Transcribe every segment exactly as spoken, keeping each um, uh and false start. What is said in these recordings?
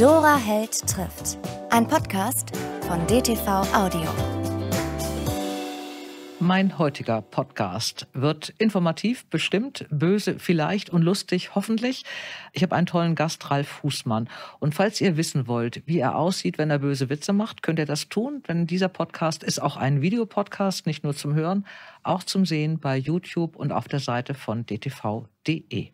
Dora Held trifft. Ein Podcast von D T V Audio. Mein heutiger Podcast wird informativ, bestimmt, böse vielleicht und lustig hoffentlich. Ich habe einen tollen Gast, Ralf Fußmann. Und falls ihr wissen wollt, wie er aussieht, wenn er böse Witze macht, könnt ihr das tun. Denn dieser Podcast ist auch ein Videopodcast, nicht nur zum Hören, auch zum Sehen bei YouTube und auf der Seite von d t v punkt d e.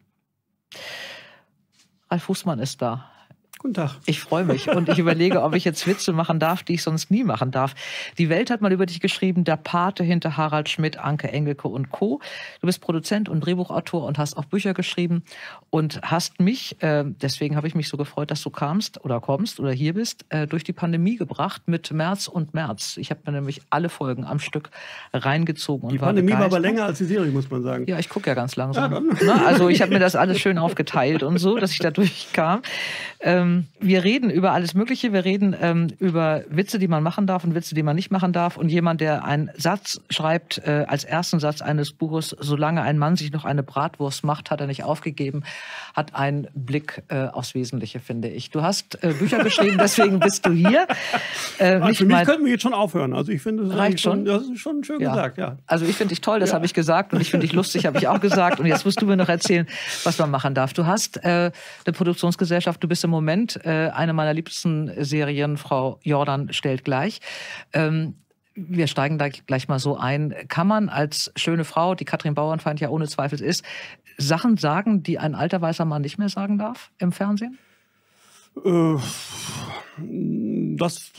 Ralf Fußmann ist da. Guten Tag. Ich freue mich und ich überlege, ob ich jetzt Witze machen darf, die ich sonst nie machen darf. Die Welt hat mal über dich geschrieben, der Pate hinter Harald Schmidt, Anke Engelke und Co. Du bist Produzent und Drehbuchautor und hast auch Bücher geschrieben und hast mich, äh, deswegen habe ich mich so gefreut, dass du kamst oder kommst oder hier bist, äh, durch die Pandemie gebracht mit März und März. Ich habe mir nämlich alle Folgen am Stück reingezogen. Und die Pandemie war, war aber länger als die Serie, muss man sagen. Ja, ich gucke ja ganz langsam. Ja, Na, also ich habe mir das alles schön aufgeteilt und so, dass ich da durchkam. Ähm, Wir reden über alles Mögliche. Wir reden ähm, über Witze, die man machen darf und Witze, die man nicht machen darf. Und jemand, der einen Satz schreibt, äh, als ersten Satz eines Buches, solange ein Mann sich noch eine Bratwurst macht, hat er nicht aufgegeben, hat einen Blick äh, aufs Wesentliche, finde ich. Du hast äh, Bücher geschrieben, deswegen bist du hier. Äh, also nicht für mich mal könnten wir jetzt schon aufhören. Also ich finde, das, reicht schon. das ist schon schön Ja. gesagt. Ja. Also ich finde dich toll, das Ja. habe ich gesagt. Und ich finde dich lustig, habe ich auch gesagt. Und jetzt musst du mir noch erzählen, was man machen darf. Du hast äh, eine Produktionsgesellschaft, du bist im Moment äh, eine meiner liebsten Serien, Frau Jordan stellt gleich. Ähm, wir steigen da gleich mal so ein. Kann man als schöne Frau, die Katrin Bauernfeind ja ohne Zweifel ist, Sachen sagen, die ein alter weißer Mann nicht mehr sagen darf im Fernsehen? Äh, das,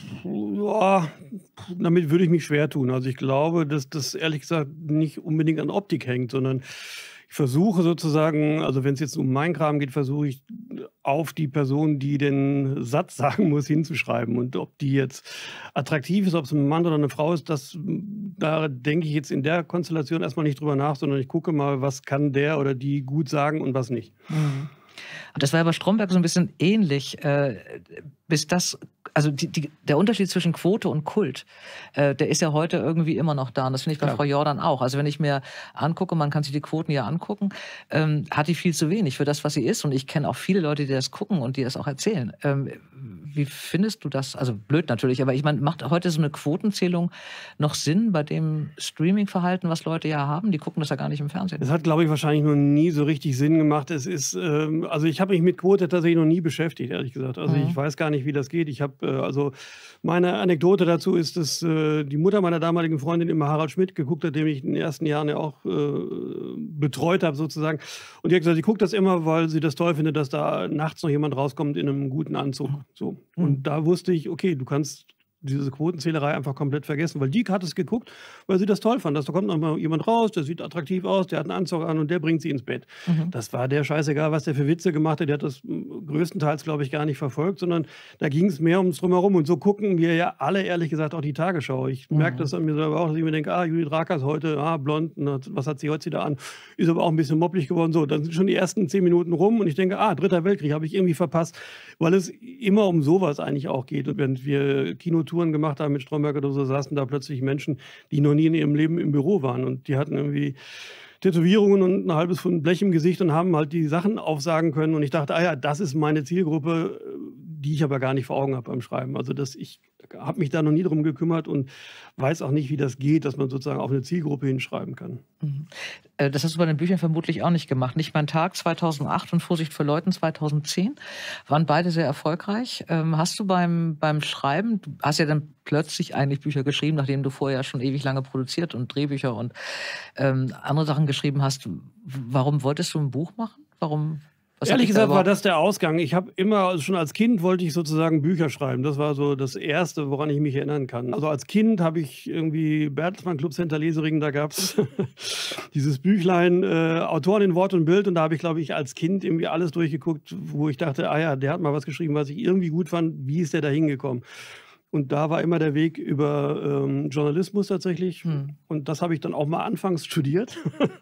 ja, damit würde ich mich schwer tun. Also ich glaube, dass das ehrlich gesagt nicht unbedingt an Optik hängt, sondern ich versuche sozusagen, also wenn es jetzt um meinen Kram geht, versuche ich auf die Person, die den Satz sagen muss, hinzuschreiben. Und ob die jetzt attraktiv ist, ob es ein Mann oder eine Frau ist, das, da denke ich jetzt in der Konstellation erstmal nicht drüber nach, sondern ich gucke mal, was kann der oder die gut sagen und was nicht. Mhm. Das war ja bei Stromberg so ein bisschen ähnlich, äh, bis das, also die, die, der Unterschied zwischen Quote und Kult, äh, der ist ja heute irgendwie immer noch da. Und das finde ich bei Ja. Frau Jordan auch. Also wenn ich mir angucke, man kann sich die Quoten ja angucken, ähm, hat die viel zu wenig für das, was sie ist. Und ich kenne auch viele Leute, die das gucken und die das auch erzählen. Ähm, wie findest du das? Also blöd natürlich, aber ich meine, macht heute so eine Quotenzählung noch Sinn bei dem Streaming-Verhalten, was Leute ja haben? Die gucken das ja gar nicht im Fernsehen. Das hat, glaube ich, wahrscheinlich noch nie so richtig Sinn gemacht. Es ist, ähm, also ich habe mich mit Quote tatsächlich noch nie beschäftigt, ehrlich gesagt. Also Mhm. ich weiß gar nicht, wie das geht. Ich habe, äh, also meine Anekdote dazu ist, dass äh, die Mutter meiner damaligen Freundin immer Harald Schmidt geguckt hat, den ich in den ersten Jahren ja auch äh, betreut habe sozusagen. Und die hat gesagt, sie guckt das immer, weil sie das toll findet, dass da nachts noch jemand rauskommt in einem guten Anzug. So. Mhm. Und da wusste ich, okay, du kannst diese Quotenzählerei einfach komplett vergessen, weil die hat es geguckt, weil sie das toll fand. Dass da kommt noch mal jemand raus, der sieht attraktiv aus, der hat einen Anzug an und der bringt sie ins Bett. Mhm. Das war der scheißegal, was der für Witze gemacht hat. Der hat das größtenteils, glaube ich, gar nicht verfolgt, sondern da ging es mehr ums Drumherum. Und so gucken wir ja alle, ehrlich gesagt, auch die Tagesschau. Ich Mhm. merke das an mir selber auch, dass ich mir denke, ah, Judith Rakers ist heute, ah, blond, was hat sie heute wieder an? Ist aber auch ein bisschen mopplig geworden. So, dann sind schon die ersten zehn Minuten rum und ich denke, ah, Dritter Weltkrieg habe ich irgendwie verpasst, weil es immer um sowas eigentlich auch geht. Und wenn wir Kinotouren gemacht haben mit Stromberg oder so, saßen da plötzlich Menschen, die noch nie in ihrem Leben im Büro waren und die hatten irgendwie Tätowierungen und ein halbes Pfund Blech im Gesicht und haben halt die Sachen aufsagen können und ich dachte, ah ja, das ist meine Zielgruppe, die ich aber gar nicht vor Augen habe beim Schreiben. Also das, ich habe mich da noch nie drum gekümmert und weiß auch nicht, wie das geht, dass man sozusagen auf eine Zielgruppe hinschreiben kann. Mhm. Das hast du bei den Büchern vermutlich auch nicht gemacht. Nicht mein Tag zweitausendacht und Vorsicht vor Leuten zweitausendzehn waren beide sehr erfolgreich. Hast du beim, beim Schreiben, du hast ja dann plötzlich eigentlich Bücher geschrieben, nachdem du vorher schon ewig lange produziert und Drehbücher und ähm, andere Sachen geschrieben hast. Warum wolltest du ein Buch machen? Warum? Was Ehrlich gesagt da war das der Ausgang. Ich habe immer, also schon als Kind wollte ich sozusagen Bücher schreiben. Das war so das Erste, woran ich mich erinnern kann. Also als Kind habe ich irgendwie Bertelsmann Club Center Lesering, da gab es dieses Büchlein äh, Autoren in Wort und Bild. Und da habe ich, glaube ich, als Kind irgendwie alles durchgeguckt, wo ich dachte, ah ja, der hat mal was geschrieben, was ich irgendwie gut fand. Wie ist der da hingekommen? Und da war immer der Weg über ähm, Journalismus tatsächlich. Hm. Und das habe ich dann auch mal anfangs studiert.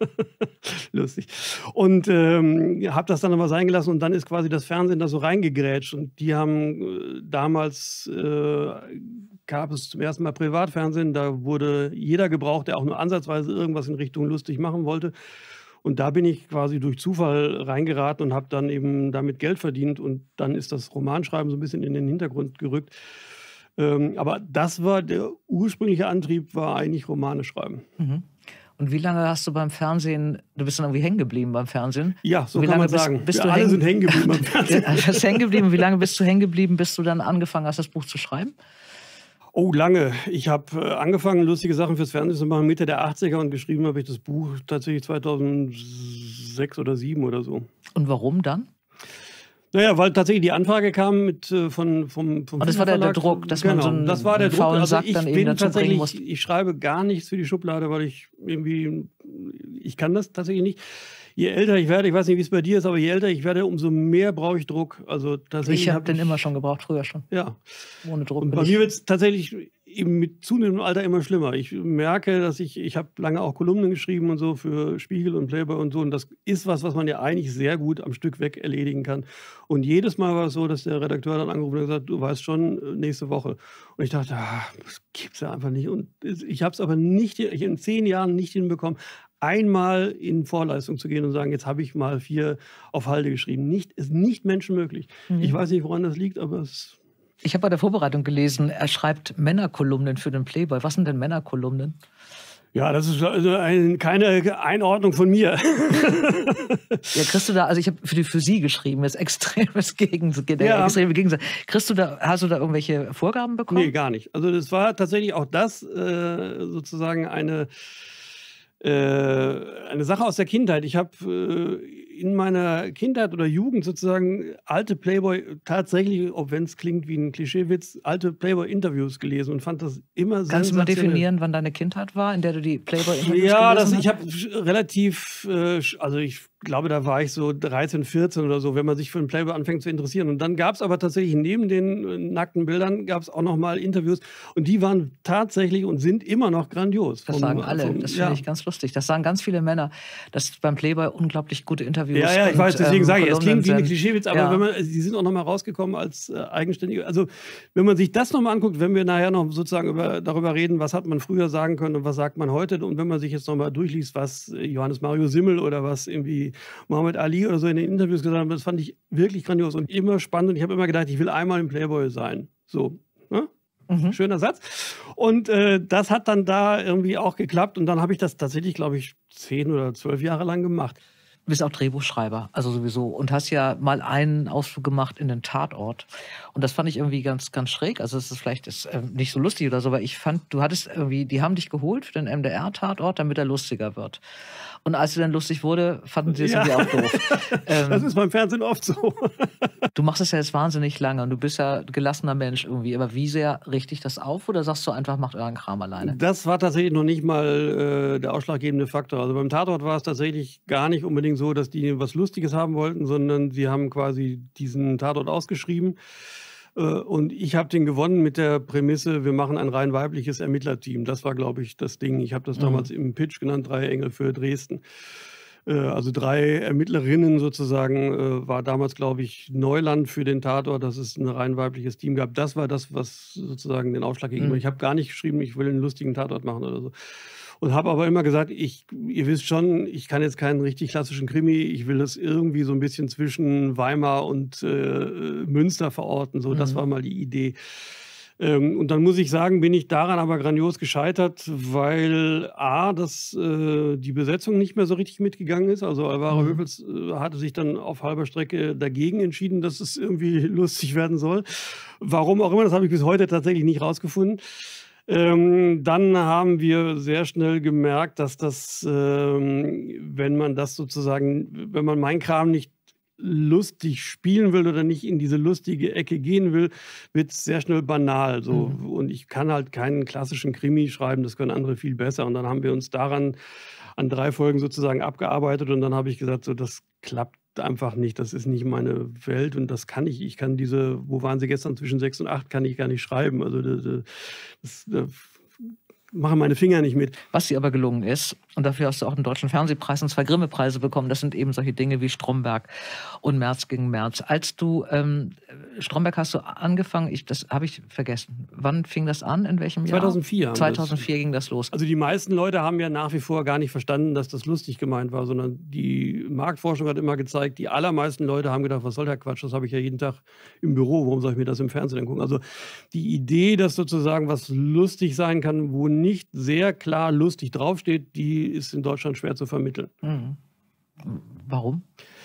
Lustig. Und ähm, habe das dann aber sein gelassen. Und dann ist quasi das Fernsehen da so reingegrätscht. Und die haben äh, damals, äh, gab es zum ersten Mal Privatfernsehen. Da wurde jeder gebraucht, der auch nur ansatzweise irgendwas in Richtung lustig machen wollte. Und da bin ich quasi durch Zufall reingeraten und habe dann eben damit Geld verdient. Und dann ist das Romanschreiben so ein bisschen in den Hintergrund gerückt. Ähm, aber das war der ursprüngliche Antrieb, war eigentlich Romane schreiben. Mhm. Und wie lange hast du beim Fernsehen, du bist dann irgendwie hängen geblieben beim Fernsehen? Ja, so wie kann lange man bist, sagen. Bist Wir du alle hängen, sind hängen geblieben beim Fernsehen. Du bist hängen geblieben. Wie lange bist du hängen geblieben, bis du dann angefangen hast, das Buch zu schreiben? Oh, lange. Ich habe äh, angefangen, lustige Sachen fürs Fernsehen zu machen, Mitte der achtziger, und geschrieben habe ich das Buch tatsächlich zweitausendsechs oder zweitausendsieben oder so. Und warum dann? Naja, weil tatsächlich die Anfrage kam mit, äh, von, vom, vom Und das war der, der Verlag. Druck, dass Genau, man so einen, das war der einen Druck. faulen Also Sack ich dann eben bin dazu bringen tatsächlich, muss. ich schreibe gar nichts für die Schublade, weil ich irgendwie, ich kann das tatsächlich nicht. Je älter ich werde, ich weiß nicht, wie es bei dir ist, aber je älter ich werde, umso mehr brauche ich Druck. Also tatsächlich Ich habe hab den ich, immer schon gebraucht, früher schon. Ja. Ohne Druck. Und bin bei ich- mir wird es tatsächlich eben mit zunehmendem Alter immer schlimmer. Ich merke, dass ich, ich habe lange auch Kolumnen geschrieben und so für Spiegel und Playboy und so. Und das ist was, was man ja eigentlich sehr gut am Stück weg erledigen kann. Und jedes Mal war es so, dass der Redakteur dann angerufen hat und gesagt, du weißt schon, nächste Woche. Und ich dachte, ah, das gibt's ja einfach nicht. Und ich habe es aber nicht, ich in zehn Jahren nicht hinbekommen, einmal in Vorleistung zu gehen und sagen, jetzt habe ich mal vier auf Halde geschrieben. Nicht, ist nicht menschenmöglich. Mhm. Ich weiß nicht, woran das liegt, aber es... Ich habe bei der Vorbereitung gelesen, er schreibt Männerkolumnen für den Playboy. Was sind denn Männerkolumnen? Ja, das ist also ein, keine Einordnung von mir. Ja, kriegst du da, also ich habe für die für sie geschrieben, das extremes Gegensatz, der Ja. extreme Gegensatz. Kriegst du da, hast du da irgendwelche Vorgaben bekommen? Nee, gar nicht. Also das war tatsächlich auch das äh, sozusagen eine, äh, eine Sache aus der Kindheit. Ich habe äh, in meiner Kindheit oder Jugend sozusagen alte Playboy, tatsächlich, auch wenn es klingt wie ein Klischeewitz, alte Playboy-Interviews gelesen und fand das immer sehr Kannst du mal definieren, wann deine Kindheit war, in der du die Playboy-Interviews Ja, das, gelesen ich hast? habe relativ, äh, also ich glaube, da war ich so dreizehn, vierzehn oder so, wenn man sich für einen Playboy anfängt zu interessieren. Und dann gab es aber tatsächlich neben den äh, nackten Bildern, gab es auch noch mal Interviews. Und die waren tatsächlich und sind immer noch grandios. Das Vom- sagen alle. vom- Das finde ja. ich ganz lustig. Das sagen ganz viele Männer, dass beim Playboy unglaublich gute Interviews Ja, ja, ich und, weiß, deswegen ähm, sage ich, es Kolumnen klingt wie ein sind. Klischeewitz, aber Ja. wenn man, also die sind auch noch mal rausgekommen als äh, eigenständige. Also wenn man sich das noch mal anguckt, wenn wir nachher noch sozusagen über, darüber reden, was hat man früher sagen können und was sagt man heute, und wenn man sich jetzt noch mal durchliest, was äh, Johannes Mario Simmel oder was irgendwie Muhammad Ali oder so in den Interviews gesagt haben, das fand ich wirklich grandios und immer spannend. Und ich habe immer gedacht, ich will einmal im Playboy sein. So, ne? Mhm. Schöner Satz. Und äh, das hat dann da irgendwie auch geklappt. Und dann habe ich das tatsächlich, glaube ich, zehn oder zwölf Jahre lang gemacht. Du bist auch Drehbuchschreiber, also sowieso. Und hast ja mal einen Ausflug gemacht in den Tatort. Und das fand ich irgendwie ganz, ganz schräg. Also es ist vielleicht ist, äh, nicht so lustig oder so, aber ich fand, du hattest irgendwie, die haben dich geholt für den M D R-Tatort, damit er lustiger wird. Und als er dann lustig wurde, fanden sie es Ja. irgendwie auch doof. ähm, Das ist beim Fernsehen oft so. du machst es ja jetzt wahnsinnig lange und du bist ja ein gelassener Mensch irgendwie. Aber wie sehr richte ich das auf oder sagst du einfach, macht euren Kram alleine? Das war tatsächlich noch nicht mal äh, der ausschlaggebende Faktor. Also beim Tatort war es tatsächlich gar nicht unbedingt so, dass die was Lustiges haben wollten, sondern sie haben quasi diesen Tatort ausgeschrieben. Äh, und ich habe den gewonnen mit der Prämisse, wir machen ein rein weibliches Ermittlerteam. Das war, glaube ich, das Ding. Ich habe das Mhm. damals im Pitch genannt, drei Engel für Dresden. Äh, Also drei Ermittlerinnen sozusagen, äh, war damals, glaube ich, Neuland für den Tatort, dass es ein rein weibliches Team gab. Das war das, was sozusagen den Ausschlag gegeben hat. Mhm. Ich habe gar nicht geschrieben, ich will einen lustigen Tatort machen oder so. Und habe aber immer gesagt, ich, ihr wisst schon, ich kann jetzt keinen richtig klassischen Krimi, ich will das irgendwie so ein bisschen zwischen Weimar und äh, Münster verorten. So, das Mhm. war mal die Idee. Ähm, und dann muss ich sagen, bin ich daran aber grandios gescheitert, weil A, dass äh, die Besetzung nicht mehr so richtig mitgegangen ist. Also Alvaro Mhm. Höfels äh, hatte sich dann auf halber Strecke dagegen entschieden, dass es irgendwie lustig werden soll. Warum auch immer, das habe ich bis heute tatsächlich nicht rausgefunden. Ähm, dann haben wir sehr schnell gemerkt, dass das, ähm, wenn man das sozusagen, wenn man meinen Kram nicht lustig spielen will oder nicht in diese lustige Ecke gehen will, wird es sehr schnell banal. So. Mhm. Und ich kann halt keinen klassischen Krimi schreiben, das können andere viel besser. Und dann haben wir uns daran an drei Folgen sozusagen abgearbeitet und dann habe ich gesagt, so, das klappt einfach nicht, das ist nicht meine Welt und das kann ich, ich kann diese, wo waren sie gestern, zwischen sechs und acht, kann ich gar nicht schreiben. Also das, das, das machen meine Finger nicht mit. Was dir aber gelungen ist, und dafür hast du auch einen Deutschen Fernsehpreis und zwei Grimme-Preise bekommen, das sind eben solche Dinge wie Stromberg und März gegen März. Als du, ähm, Stromberg hast du angefangen, ich, das habe ich vergessen. Wann fing das an? In welchem Jahr? zweitausendvier. zweitausendvier ging das los. Also die meisten Leute haben ja nach wie vor gar nicht verstanden, dass das lustig gemeint war, sondern die Marktforschung hat immer gezeigt, die allermeisten Leute haben gedacht, was soll der Quatsch, das habe ich ja jeden Tag im Büro, warum soll ich mir das im Fernsehen gucken? Also die Idee, dass sozusagen was lustig sein kann, wo nicht sehr klar lustig draufsteht, die ist in Deutschland schwer zu vermitteln. Mhm. Warum?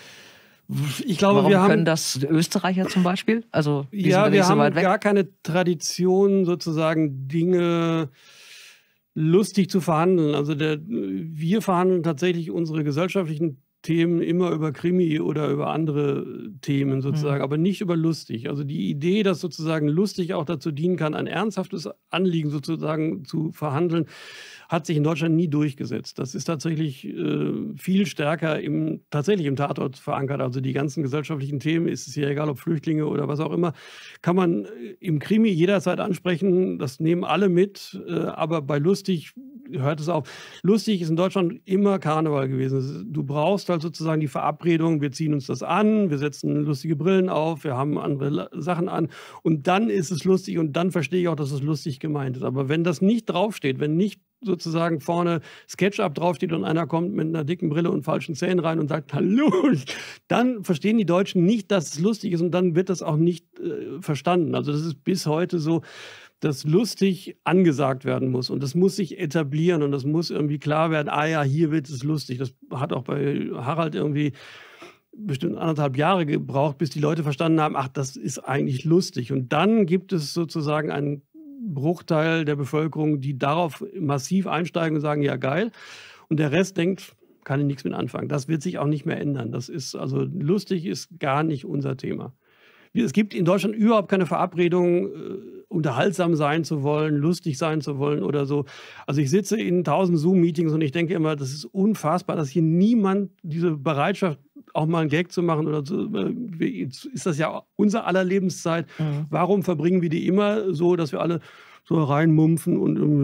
Ich glaube, Warum wir haben, können das Österreicher zum Beispiel? Also, die ja, sind wir nicht so haben weit weg. gar keine Tradition, sozusagen Dinge lustig zu verhandeln. Also der, wir verhandeln tatsächlich unsere gesellschaftlichen Themen immer über Krimi oder über andere Themen sozusagen, mhm. aber nicht über lustig. Also die Idee, dass sozusagen lustig auch dazu dienen kann, ein ernsthaftes Anliegen sozusagen zu verhandeln, hat sich in Deutschland nie durchgesetzt. Das ist tatsächlich äh, viel stärker im, tatsächlich im Tatort verankert. Also die ganzen gesellschaftlichen Themen, ist es ja egal, ob Flüchtlinge oder was auch immer, kann man im Krimi jederzeit ansprechen. Das nehmen alle mit, äh, aber bei lustig hört es auf. Lustig ist in Deutschland immer Karneval gewesen. Du brauchst halt sozusagen die Verabredung, wir ziehen uns das an, wir setzen lustige Brillen auf, wir haben andere Sachen an und dann ist es lustig und dann verstehe ich auch, dass es lustig gemeint ist. Aber wenn das nicht draufsteht, wenn nicht sozusagen vorne SketchUp draufsteht und einer kommt mit einer dicken Brille und falschen Zähnen rein und sagt Hallo, dann verstehen die Deutschen nicht, dass es lustig ist und dann wird das auch nicht äh, verstanden. Also das ist bis heute so, dass lustig angesagt werden muss und das muss sich etablieren und das muss irgendwie klar werden, ah ja, hier wird es lustig. Das hat auch bei Harald irgendwie bestimmt anderthalb Jahre gebraucht, bis die Leute verstanden haben, ach, das ist eigentlich lustig. Und dann gibt es sozusagen einen Bruchteil der Bevölkerung, die darauf massiv einsteigen und sagen, ja geil. Und der Rest denkt, kann ich nichts mit anfangen. Das wird sich auch nicht mehr ändern. Das ist, also lustig ist gar nicht unser Thema. Es gibt in Deutschland überhaupt keine Verabredung, äh, unterhaltsam sein zu wollen, lustig sein zu wollen oder so. Also ich sitze in tausend Zoom-Meetings und ich denke immer, das ist unfassbar, dass hier niemand diese Bereitschaft, auch mal einen Gag zu machen oder so, ist das ja unser aller Lebenszeit. Mhm. Warum verbringen wir die immer so, dass wir alle so reinmumpfen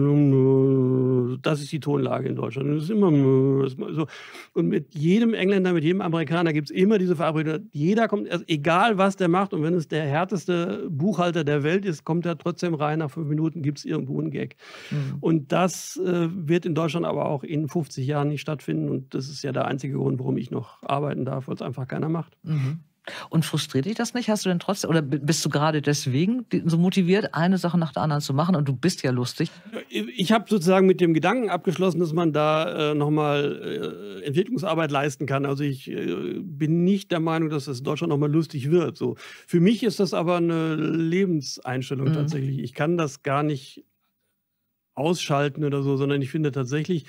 und das ist die Tonlage in Deutschland. Das ist immer so. Und mit jedem Engländer, mit jedem Amerikaner gibt es immer diese Verabredung. Jeder kommt, also egal was der macht und wenn es der härteste Buchhalter der Welt ist, kommt er trotzdem rein. Nach fünf Minuten gibt es irgendwo einen Gag. Mhm. Und das äh, wird in Deutschland aber auch in fünfzig Jahren nicht stattfinden. Und das ist ja der einzige Grund, warum ich noch arbeiten darf, weil es einfach keiner macht. Mhm. Und frustriert dich das nicht? Hast du denn trotzdem, oder bist du gerade deswegen so motiviert, eine Sache nach der anderen zu machen? Und du bist ja lustig. Ich habe sozusagen mit dem Gedanken abgeschlossen, dass man da äh, nochmal äh, Entwicklungsarbeit leisten kann. Also ich äh, bin nicht der Meinung, dass das in Deutschland nochmal lustig wird. So. Für mich ist das aber eine Lebenseinstellung mhm. tatsächlich. Ich kann das gar nicht ausschalten oder so, sondern ich finde tatsächlich,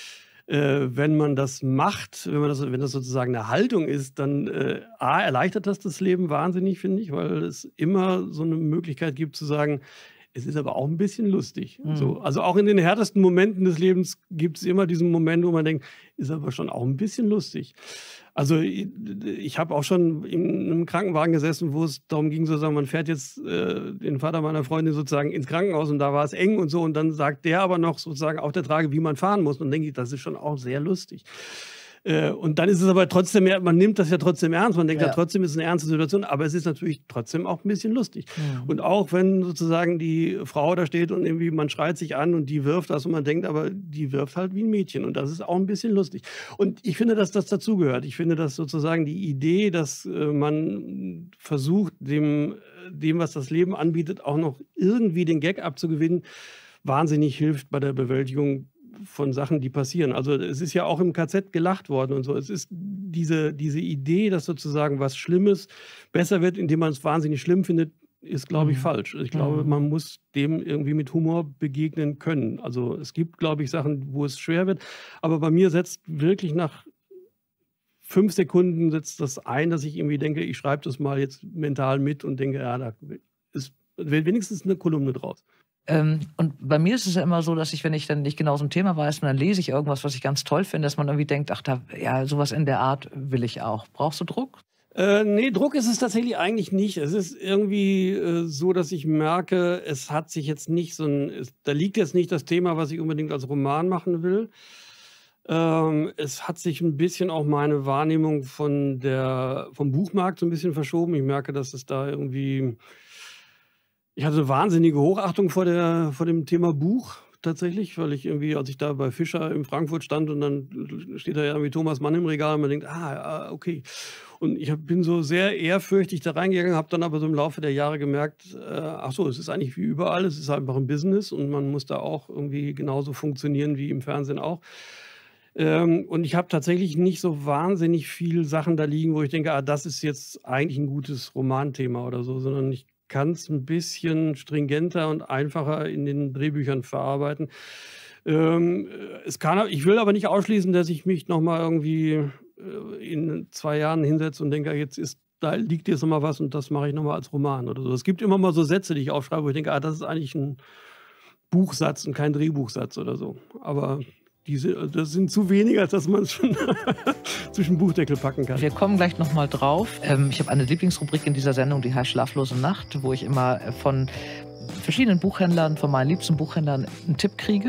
Äh, wenn man das macht, wenn man das, wenn das sozusagen eine Haltung ist, dann äh, A, erleichtert das das Leben wahnsinnig, finde ich, weil es immer so eine Möglichkeit gibt zu sagen, es ist aber auch ein bisschen lustig. Mhm. So, also auch in den härtesten Momenten des Lebens gibt es immer diesen Moment, wo man denkt, ist aber schon auch ein bisschen lustig. Also ich, ich habe auch schon in einem Krankenwagen gesessen, wo es darum ging, sozusagen, man fährt jetzt äh, den Vater meiner Freundin sozusagen ins Krankenhaus und da war es eng und so und dann sagt der aber noch sozusagen auf der Trage, wie man fahren muss und dann denke ich, das ist schon auch sehr lustig. Äh, und dann ist es aber trotzdem, man nimmt das ja trotzdem ernst, man denkt ja, ja trotzdem ist es eine ernste Situation, aber es ist natürlich trotzdem auch ein bisschen lustig. Ja. Und auch wenn sozusagen die Frau da steht und irgendwie man schreit sich an und die wirft das und man denkt, aber die wirft halt wie ein Mädchen und das ist auch ein bisschen lustig. Und ich finde, dass das dazugehört. Ich finde, dass sozusagen die Idee, dass äh, man versucht, dem, dem, was das Leben anbietet, auch noch irgendwie den Gag abzugewinnen, wahnsinnig hilft bei der Bewältigung von Sachen, die passieren. Also es ist ja auch im K Z gelacht worden und so. Es ist diese, diese Idee, dass sozusagen was Schlimmes besser wird, indem man es wahnsinnig schlimm findet, ist, glaube ich, mhm. falsch. Ich glaube, mhm. man muss dem irgendwie mit Humor begegnen können. Also es gibt, glaube ich, Sachen, wo es schwer wird. Aber bei mir setzt wirklich nach fünf Sekunden setzt das ein, dass ich irgendwie denke, ich schreibe das mal jetzt mental mit und denke, ja, da ist wenigstens eine Kolumne draus. Ähm, und bei mir ist es ja immer so, dass ich, wenn ich dann nicht genau so ein Thema weiß, dann lese ich irgendwas, was ich ganz toll finde, dass man irgendwie denkt, ach, da, ja, sowas in der Art will ich auch. Brauchst du Druck? Äh, nee, Druck ist es tatsächlich eigentlich nicht. Es ist irgendwie äh, so, dass ich merke, es hat sich jetzt nicht so ein, es, da liegt jetzt nicht das Thema, was ich unbedingt als Roman machen will. Ähm, es hat sich ein bisschen auch meine Wahrnehmung von der, vom Buchmarkt so ein bisschen verschoben. Ich merke, dass es da irgendwie, ich hatte eine wahnsinnige Hochachtung vor der, vor dem Thema Buch tatsächlich, weil ich irgendwie, als ich da bei Fischer in Frankfurt stand und dann steht da ja irgendwie Thomas Mann im Regal und man denkt, ah, okay. Und ich hab, bin so sehr ehrfürchtig da reingegangen, habe dann aber so im Laufe der Jahre gemerkt, äh, ach so, es ist eigentlich wie überall, es ist einfach ein Business und man muss da auch irgendwie genauso funktionieren wie im Fernsehen auch. Ähm, und ich habe tatsächlich nicht so wahnsinnig viel Sachen da liegen, wo ich denke, ah, das ist jetzt eigentlich ein gutes Romanthema oder so, sondern ich kann es ein bisschen stringenter und einfacher in den Drehbüchern verarbeiten. Ähm, es kann, ich will aber nicht ausschließen, dass ich mich nochmal irgendwie äh, in zwei Jahren hinsetze und denke, jetzt ist, da liegt jetzt nochmal was und das mache ich nochmal als Roman oder so. Es gibt immer mal so Sätze, die ich aufschreibe, wo ich denke, ah, das ist eigentlich ein Buchsatz und kein Drehbuchsatz oder so. Aber diese, das sind zu wenig, als dass man es schon zwischen Buchdeckel packen kann. Wir kommen gleich noch mal drauf. Ähm, ich habe eine Lieblingsrubrik in dieser Sendung, die heißt Schlaflose Nacht, wo ich immer von verschiedenen Buchhändlern, von meinen liebsten Buchhändlern, einen Tipp kriege.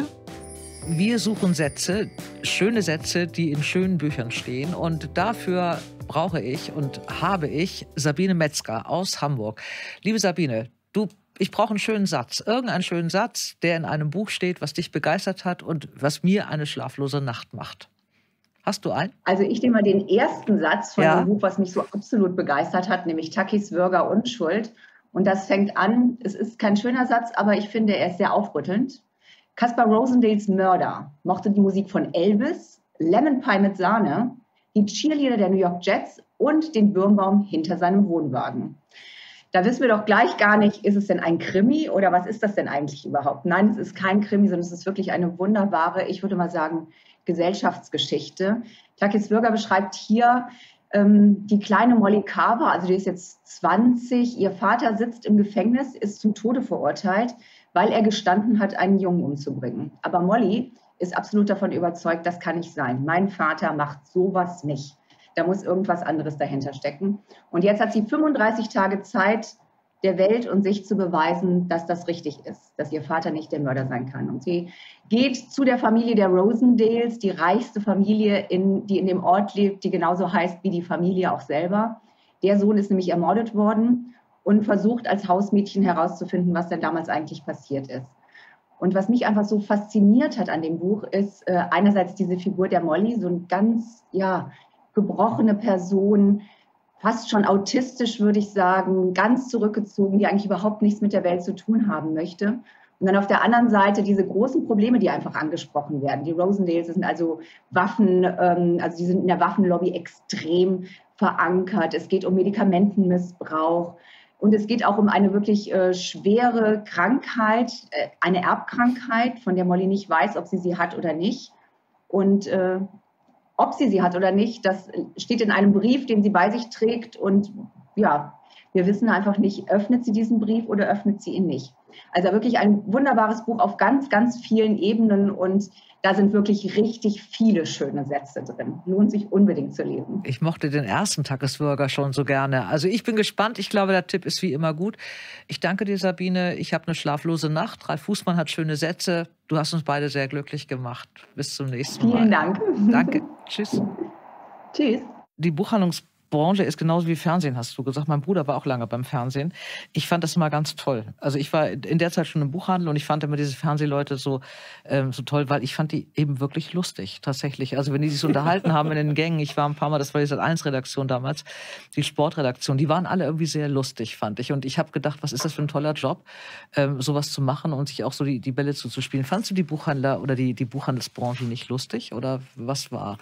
Wir suchen Sätze, schöne Sätze, die in schönen Büchern stehen. Und dafür brauche ich und habe ich Sabine Metzger aus Hamburg. Liebe Sabine, du Ich brauche einen schönen Satz, irgendeinen schönen Satz, der in einem Buch steht, was dich begeistert hat und was mir eine schlaflose Nacht macht. Hast du einen? Also ich nehme mal den ersten Satz von Ja. dem Buch, was mich so absolut begeistert hat, nämlich Takis Würger Unschuld. Und das fängt an, es ist kein schöner Satz, aber ich finde, er ist sehr aufrüttelnd. Caspar Rosendales Mörder mochte die Musik von Elvis, Lemon Pie mit Sahne, die Cheerleader der New York Jets und den Birnbaum hinter seinem Wohnwagen. Da wissen wir doch gleich gar nicht, ist es denn ein Krimi oder was ist das denn eigentlich überhaupt? Nein, es ist kein Krimi, sondern es ist wirklich eine wunderbare, ich würde mal sagen, Gesellschaftsgeschichte. Takis Würger beschreibt hier ähm, die kleine Molly Carver, also die ist jetzt zwanzig, ihr Vater sitzt im Gefängnis, ist zum Tode verurteilt, weil er gestanden hat, einen Jungen umzubringen. Aber Molly ist absolut davon überzeugt, das kann nicht sein. Mein Vater macht sowas nicht. Da muss irgendwas anderes dahinter stecken. Und jetzt hat sie fünfunddreißig Tage Zeit, der Welt und sich zu beweisen, dass das richtig ist, dass ihr Vater nicht der Mörder sein kann. Und sie geht zu der Familie der Rosendales, die reichste Familie, in, die in dem Ort lebt, die genauso heißt wie die Familie auch selber. Der Sohn ist nämlich ermordet worden und versucht als Hausmädchen herauszufinden, was denn damals eigentlich passiert ist. Und was mich einfach so fasziniert hat an dem Buch, ist äh, einerseits diese Figur der Molly, so ein ganz, ja, gebrochene Person, fast schon autistisch, würde ich sagen, ganz zurückgezogen, die eigentlich überhaupt nichts mit der Welt zu tun haben möchte. Und dann auf der anderen Seite diese großen Probleme, die einfach angesprochen werden. Die Rosendales sind also Waffen, ähm, also die sind in der Waffenlobby extrem verankert. Es geht um Medikamentenmissbrauch und es geht auch um eine wirklich äh, schwere Krankheit, äh, eine Erbkrankheit, von der Molly nicht weiß, ob sie sie hat oder nicht. Und äh, ob sie sie hat oder nicht, das steht in einem Brief, den sie bei sich trägt. Und ja, wir wissen einfach nicht, öffnet sie diesen Brief oder öffnet sie ihn nicht. Also wirklich ein wunderbares Buch auf ganz, ganz vielen Ebenen. Und da sind wirklich richtig viele schöne Sätze drin. Lohnt sich unbedingt zu lesen. Ich mochte den ersten Takis Würger schon so gerne. Also ich bin gespannt. Ich glaube, der Tipp ist wie immer gut. Ich danke dir, Sabine. Ich habe eine schlaflose Nacht. Ralf Fußmann hat schöne Sätze. Du hast uns beide sehr glücklich gemacht. Bis zum nächsten Mal. Vielen Dank. Danke. Tschüss. Tschüss. Die Buchhandlungsbranche ist genauso wie Fernsehen, hast du gesagt. Mein Bruder war auch lange beim Fernsehen. Ich fand das immer ganz toll. Also ich war in der Zeit schon im Buchhandel und ich fand immer diese Fernsehleute so, ähm, so toll, weil ich fand die eben wirklich lustig, tatsächlich. Also wenn die sich so unterhalten haben in den Gängen, ich war ein paar Mal, das war die Sat eins Redaktion damals, die Sportredaktion, die waren alle irgendwie sehr lustig, fand ich. Und ich habe gedacht, was ist das für ein toller Job, ähm, sowas zu machen und sich auch so die, die Bälle zuzuspielen. Fandst du die Buchhändler oder die, die Buchhandelsbranche nicht lustig oder was war?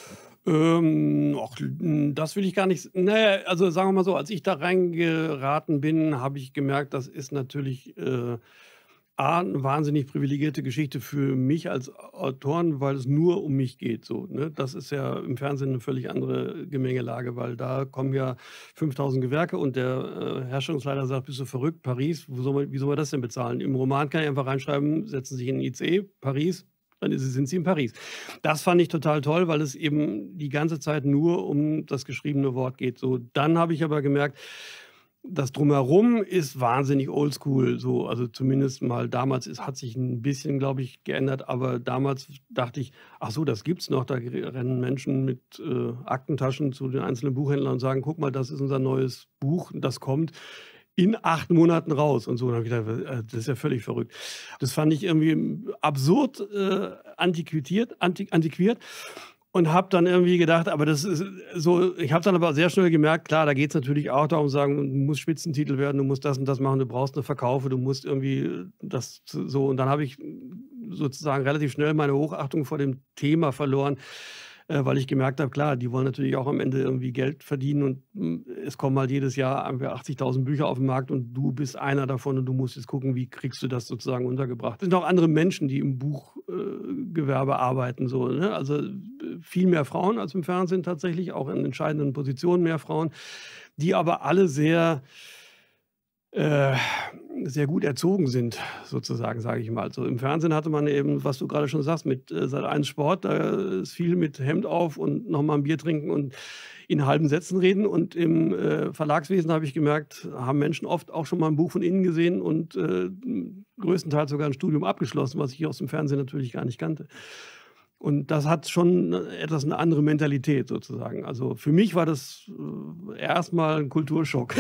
Ähm, ach, das will ich gar nicht. Naja, also sagen wir mal so, als ich da reingeraten bin, habe ich gemerkt, das ist natürlich äh, A, eine wahnsinnig privilegierte Geschichte für mich als Autoren, weil es nur um mich geht. So, ne? Das ist ja im Fernsehen eine völlig andere Gemengelage, weil da kommen ja fünftausend Gewerke und der äh, Herstellungsleiter sagt, bist du verrückt, Paris, wo soll man, wie soll man das denn bezahlen? Im Roman kann ich einfach reinschreiben, setzen sich in den I C E, Paris, dann ist, sind sie in Paris. Das fand ich total toll, weil es eben die ganze Zeit nur um das geschriebene Wort geht. So, dann habe ich aber gemerkt, das Drumherum ist wahnsinnig oldschool, so, also zumindest mal damals ist, hat sich ein bisschen, glaube ich, geändert, aber damals dachte ich, ach so, das gibt's noch, da rennen Menschen mit äh, Aktentaschen zu den einzelnen Buchhändlern und sagen, guck mal, das ist unser neues Buch, das kommt in acht Monaten raus und so. Und dann habe ich gedacht, das ist ja völlig verrückt. Das fand ich irgendwie absurd äh, antiquiert, antiq antiquiert. Und habe dann irgendwie gedacht, aber das ist so, ich habe dann aber sehr schnell gemerkt, klar, da geht es natürlich auch darum, zu sagen, du musst Spitzentitel werden, du musst das und das machen, du brauchst eine Verkaufe, du musst irgendwie das so. Und dann habe ich sozusagen relativ schnell meine Hochachtung vor dem Thema verloren, äh, weil ich gemerkt habe, klar, die wollen natürlich auch am Ende irgendwie Geld verdienen und mh, es kommen halt jedes Jahr achtzigtausend Bücher auf den Markt und du bist einer davon und du musst jetzt gucken, wie kriegst du das sozusagen untergebracht. Es sind auch andere Menschen, die im Buchgewerbe äh, arbeiten, so, ne? Also viel mehr Frauen als im Fernsehen tatsächlich, auch in entscheidenden Positionen mehr Frauen, die aber alle sehr, äh, sehr gut erzogen sind, sozusagen, sage ich mal. So, im Fernsehen hatte man eben, was du gerade schon sagst, mit äh, Sat eins Sport, da ist viel mit Hemd auf und nochmal ein Bier trinken und in halben Sätzen reden. Und im äh, Verlagswesen habe ich gemerkt, haben Menschen oft auch schon mal ein Buch von innen gesehen und äh, größtenteils sogar ein Studium abgeschlossen, was ich aus dem Fernsehen natürlich gar nicht kannte. Und das hat schon etwas eine andere Mentalität sozusagen. Also für mich war das äh, erstmal ein Kulturschock.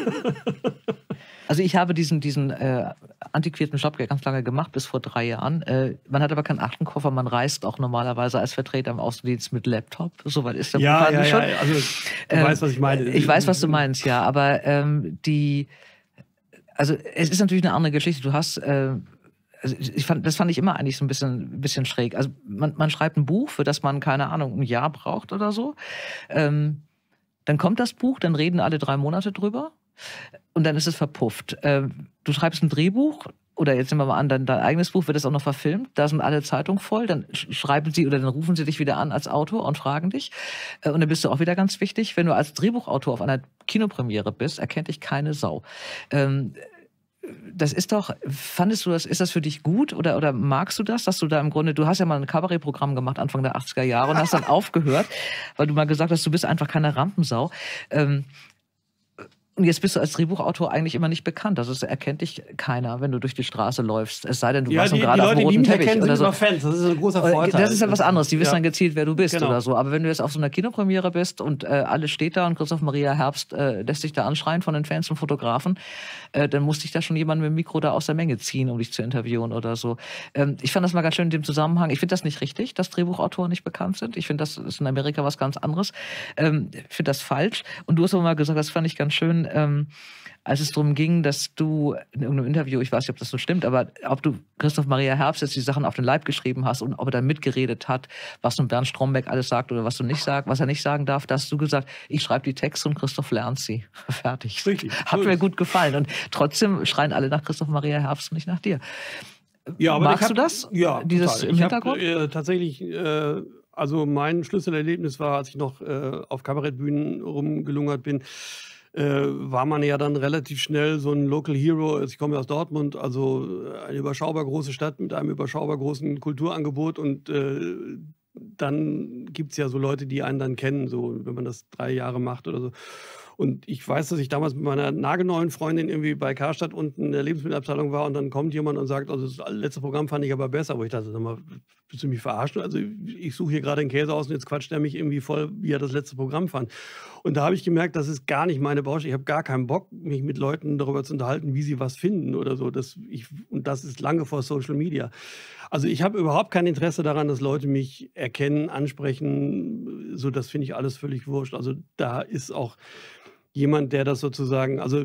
Also ich habe diesen, diesen äh, antiquierten Job ganz lange gemacht, bis vor drei Jahren. Äh, man hat aber keinen Aktenkoffer, man reist auch normalerweise als Vertreter im Außendienst mit Laptop. Soweit ist der ja, Buchhandel ja, schon. Ja, also du ähm, weißt, was ich meine. Ich weiß, was du meinst, ja. Aber ähm, die, also es ist natürlich eine andere Geschichte. Du hast... Äh, Also ich fand, das fand ich immer eigentlich so ein bisschen, ein bisschen schräg. Also man, man schreibt ein Buch, für das man, keine Ahnung, ein Jahr braucht oder so. Ähm, dann kommt das Buch, dann reden alle drei Monate drüber und dann ist es verpufft. Ähm, du schreibst ein Drehbuch oder jetzt nehmen wir mal an, dein, dein eigenes Buch wird das auch noch verfilmt. Da sind alle Zeitungen voll. Dann schreiben sie oder dann rufen sie dich wieder an als Autor und fragen dich. Äh, und dann bist du auch wieder ganz wichtig. Wenn du als Drehbuchautor auf einer Kinopremiere bist, erkennt dich keine Sau. Ähm, Das ist doch, fandest du das, ist das für dich gut oder, oder magst du das, dass du da im Grunde, du hast ja mal ein Kabarettprogramm gemacht Anfang der achtziger Jahre und hast dann aufgehört, weil du mal gesagt hast, du bist einfach keine Rampensau. Ähm, Und jetzt bist du als Drehbuchautor eigentlich immer nicht bekannt. Also es erkennt dich keiner, wenn du durch die Straße läufst. Es sei denn, du ja, warst die, gerade die auf dem Leute, roten die mich Teppich erkennen, oder sind so. immer Fans. Das ist ein großer Vorteil. Das ist ja was anderes. Die wissen ja. dann gezielt, wer du bist genau. oder so. Aber wenn du jetzt auf so einer Kinopremiere bist und äh, alles steht da und Christoph Maria Herbst äh, lässt sich da anschreien von den Fans und Fotografen, äh, dann muss dich da schon jemand mit dem Mikro da aus der Menge ziehen, um dich zu interviewen oder so. Ähm, ich fand das mal ganz schön in dem Zusammenhang. Ich finde das nicht richtig, dass Drehbuchautoren nicht bekannt sind. Ich finde, das ist in Amerika was ganz anderes. Ähm, ich finde das falsch. Und du hast aber mal gesagt, das fand ich ganz schön, ähm, als es darum ging, dass du in irgendeinem Interview, ich weiß nicht, ob das so stimmt, aber ob du Christoph Maria Herbst jetzt die Sachen auf den Leib geschrieben hast und ob er da mitgeredet hat, was nun Bernd Strombeck alles sagt oder was du nicht sagst, was er nicht sagen darf, da hast du gesagt, ich schreibe die Texte und Christoph lernt sie. Fertig. Richtig. Hat mir gut gefallen. Und trotzdem schreien alle nach Christoph Maria Herbst und nicht nach dir. Ja, aber Magst hab, du das? Ja, Dieses total. im ich Hintergrund? Hab, äh, tatsächlich, äh, also mein Schlüsselerlebnis war, als ich noch äh, auf Kabarettbühnen rumgelungert bin, Äh, war man ja dann relativ schnell so ein Local Hero. Ich komme ja aus Dortmund, also eine überschaubar große Stadt mit einem überschaubar großen Kulturangebot und äh, dann gibt es ja so Leute, die einen dann kennen, so wenn man das drei Jahre macht oder so. Und ich weiß, dass ich damals mit meiner nagelneuen Freundin irgendwie bei Karstadt unten in der Lebensmittelabteilung war und dann kommt jemand und sagt, also das letzte Programm fand ich aber besser. Wo ich dachte, sag mal, willst du mich verarschen? Also ich suche hier gerade den Käse aus und jetzt quatscht er mich irgendwie voll, wie er das letzte Programm fand. Und da habe ich gemerkt, das ist gar nicht meine Baustelle. Ich habe gar keinen Bock, mich mit Leuten darüber zu unterhalten, wie sie was finden oder so. Das, ich, und das ist lange vor Social Media. Also ich habe überhaupt kein Interesse daran, dass Leute mich erkennen, ansprechen. So, das finde ich alles völlig wurscht. Also da ist auch jemand, der das sozusagen, also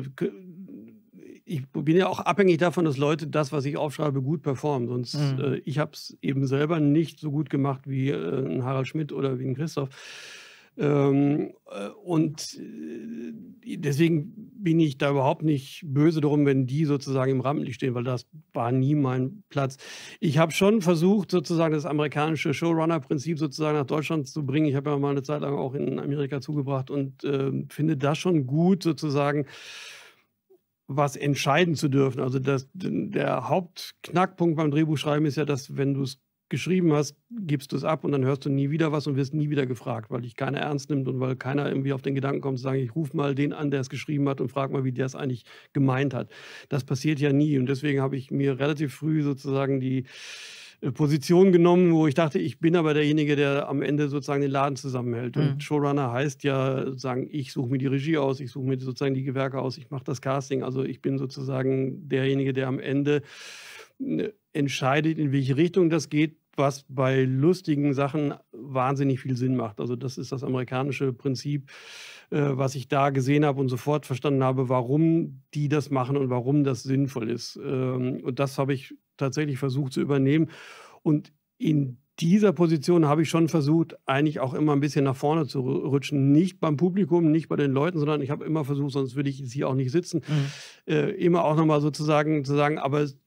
ich bin ja auch abhängig davon, dass Leute das, was ich aufschreibe, gut performen. Sonst, mhm. äh, ich habe es eben selber nicht so gut gemacht wie äh, ein Harald Schmidt oder wie ein Christoph. Ähm, äh, und äh, deswegen bin ich da überhaupt nicht böse darum, wenn die sozusagen im Rampenlicht stehen, weil das war nie mein Platz. Ich habe schon versucht, sozusagen das amerikanische Showrunner-Prinzip sozusagen nach Deutschland zu bringen. Ich habe ja mal eine Zeit lang auch in Amerika zugebracht und äh, finde das schon gut, sozusagen was entscheiden zu dürfen. Also das, der Hauptknackpunkt beim Drehbuchschreiben ist ja, dass wenn du es geschrieben hast, gibst du es ab und dann hörst du nie wieder was und wirst nie wieder gefragt, weil dich keiner ernst nimmt und weil keiner irgendwie auf den Gedanken kommt zu sagen, ich rufe mal den an, der es geschrieben hat und frage mal, wie der es eigentlich gemeint hat. Das passiert ja nie und deswegen habe ich mir relativ früh sozusagen die Position genommen, wo ich dachte, ich bin aber derjenige, der am Ende sozusagen den Laden zusammenhält. Mhm. Und Showrunner heißt ja, sozusagen, ich suche mir die Regie aus, ich suche mir sozusagen die Gewerke aus, ich mache das Casting. Also ich bin sozusagen derjenige, der am Ende entscheidet, in welche Richtung das geht, was bei lustigen Sachen wahnsinnig viel Sinn macht. Also das ist das amerikanische Prinzip, äh, was ich da gesehen habe und sofort verstanden habe, warum die das machen und warum das sinnvoll ist. Ähm, und das habe ich tatsächlich versucht zu übernehmen. Und in dieser Position habe ich schon versucht, eigentlich auch immer ein bisschen nach vorne zu rutschen. Nicht beim Publikum, nicht bei den Leuten, sondern ich habe immer versucht, sonst würde ich jetzt hier auch nicht sitzen, mhm. äh, immer auch nochmal sozusagen zu sagen, aber äh,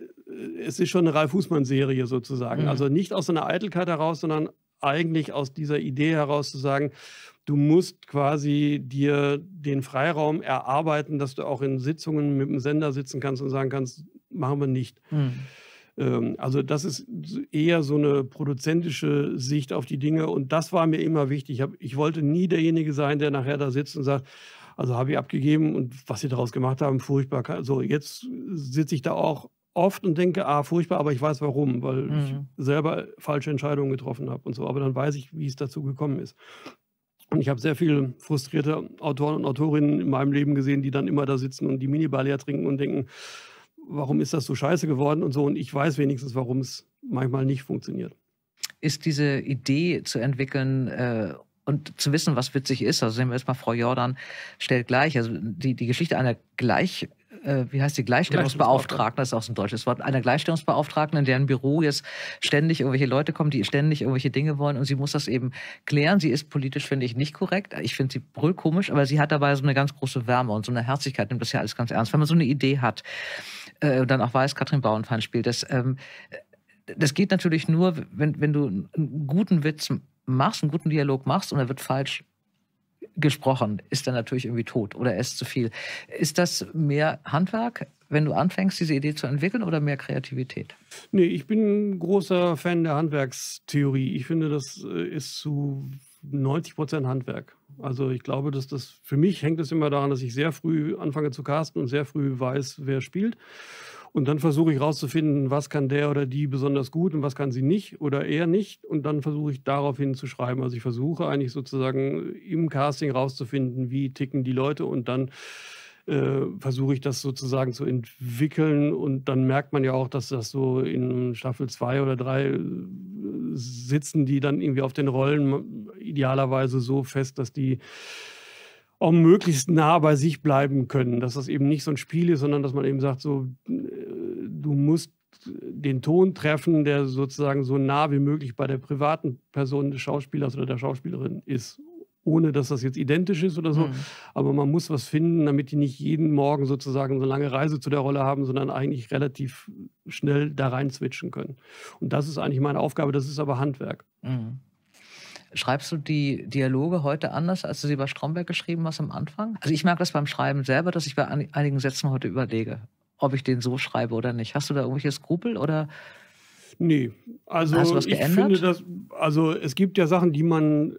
es ist schon eine Ralf Fußmann-Serie sozusagen. Mhm. Also nicht aus einer Eitelkeit heraus, sondern eigentlich aus dieser Idee heraus zu sagen, du musst quasi dir den Freiraum erarbeiten, dass du auch in Sitzungen mit dem Sender sitzen kannst und sagen kannst, machen wir nicht. Mhm. Ähm, also das ist eher so eine produzentische Sicht auf die Dinge und das war mir immer wichtig. Ich, hab, ich wollte nie derjenige sein, der nachher da sitzt und sagt, also habe ich abgegeben und was sie daraus gemacht haben, furchtbar. So, jetzt sitze ich da auch oft und denke, ah, furchtbar, aber ich weiß warum, weil mhm. ich selber falsche Entscheidungen getroffen habe und so. Aber dann weiß ich, wie es dazu gekommen ist. Und ich habe sehr viele frustrierte Autoren und Autorinnen in meinem Leben gesehen, die dann immer da sitzen und die Minibar leer trinken und denken, warum ist das so scheiße geworden und so. Und ich weiß wenigstens, warum es manchmal nicht funktioniert. Ist diese Idee zu entwickeln äh, und zu wissen, was witzig ist, also sehen wir jetzt mal, Frau Jordan stellt gleich, also die, die Geschichte einer Gleich... wie heißt die Gleichstellungsbeauftragten, das ist auch so ein deutsches Wort, einer Gleichstellungsbeauftragten, in deren Büro jetzt ständig irgendwelche Leute kommen, die ständig irgendwelche Dinge wollen und sie muss das eben klären. Sie ist politisch, finde ich, nicht korrekt. Ich finde sie brüllkomisch, aber sie hat dabei so eine ganz große Wärme und so eine Herzlichkeit, nimmt das ja alles ganz ernst. Wenn man so eine Idee hat äh, und dann auch weiß, Katrin Bauernfeind spielt das, ähm, das geht natürlich nur, wenn, wenn du einen guten Witz machst, einen guten Dialog machst und er wird falsch gesprochen, ist dann natürlich irgendwie tot oder er ist zu viel. Ist das mehr Handwerk, wenn du anfängst, diese Idee zu entwickeln, oder mehr Kreativität? Nee, ich bin ein großer Fan der Handwerkstheorie. Ich finde, das ist zu neunzig Prozent Handwerk. Also ich glaube, dass das, für mich hängt es immer daran, dass ich sehr früh anfange zu casten und sehr früh weiß, wer spielt. Und dann versuche ich rauszufinden, was kann der oder die besonders gut und was kann sie nicht oder eher nicht. Und dann versuche ich daraufhin zu schreiben. Also ich versuche eigentlich sozusagen im Casting rauszufinden, wie ticken die Leute. Und dann äh, versuche ich das sozusagen zu entwickeln. Und dann merkt man ja auch, dass das so in Staffel zwei oder drei sitzen die dann irgendwie auf den Rollen idealerweise so fest, dass die auch möglichst nah bei sich bleiben können, dass das eben nicht so ein Spiel ist, sondern dass man eben sagt, so, du musst den Ton treffen, der sozusagen so nah wie möglich bei der privaten Person des Schauspielers oder der Schauspielerin ist, ohne dass das jetzt identisch ist oder so, mhm. aber man muss was finden, damit die nicht jeden Morgen sozusagen so eine lange Reise zu der Rolle haben, sondern eigentlich relativ schnell da rein switchen können. Und das ist eigentlich meine Aufgabe, das ist aber Handwerk. Mhm. Schreibst du die Dialoge heute anders, als du sie bei Stromberg geschrieben hast am Anfang? Also ich merke das beim Schreiben selber, dass ich bei einigen Sätzen heute überlege, ob ich den so schreibe oder nicht. Hast du da irgendwelche Skrupel oder? Nee, also hast du was geändert? Ich finde das, also es gibt ja Sachen, die man,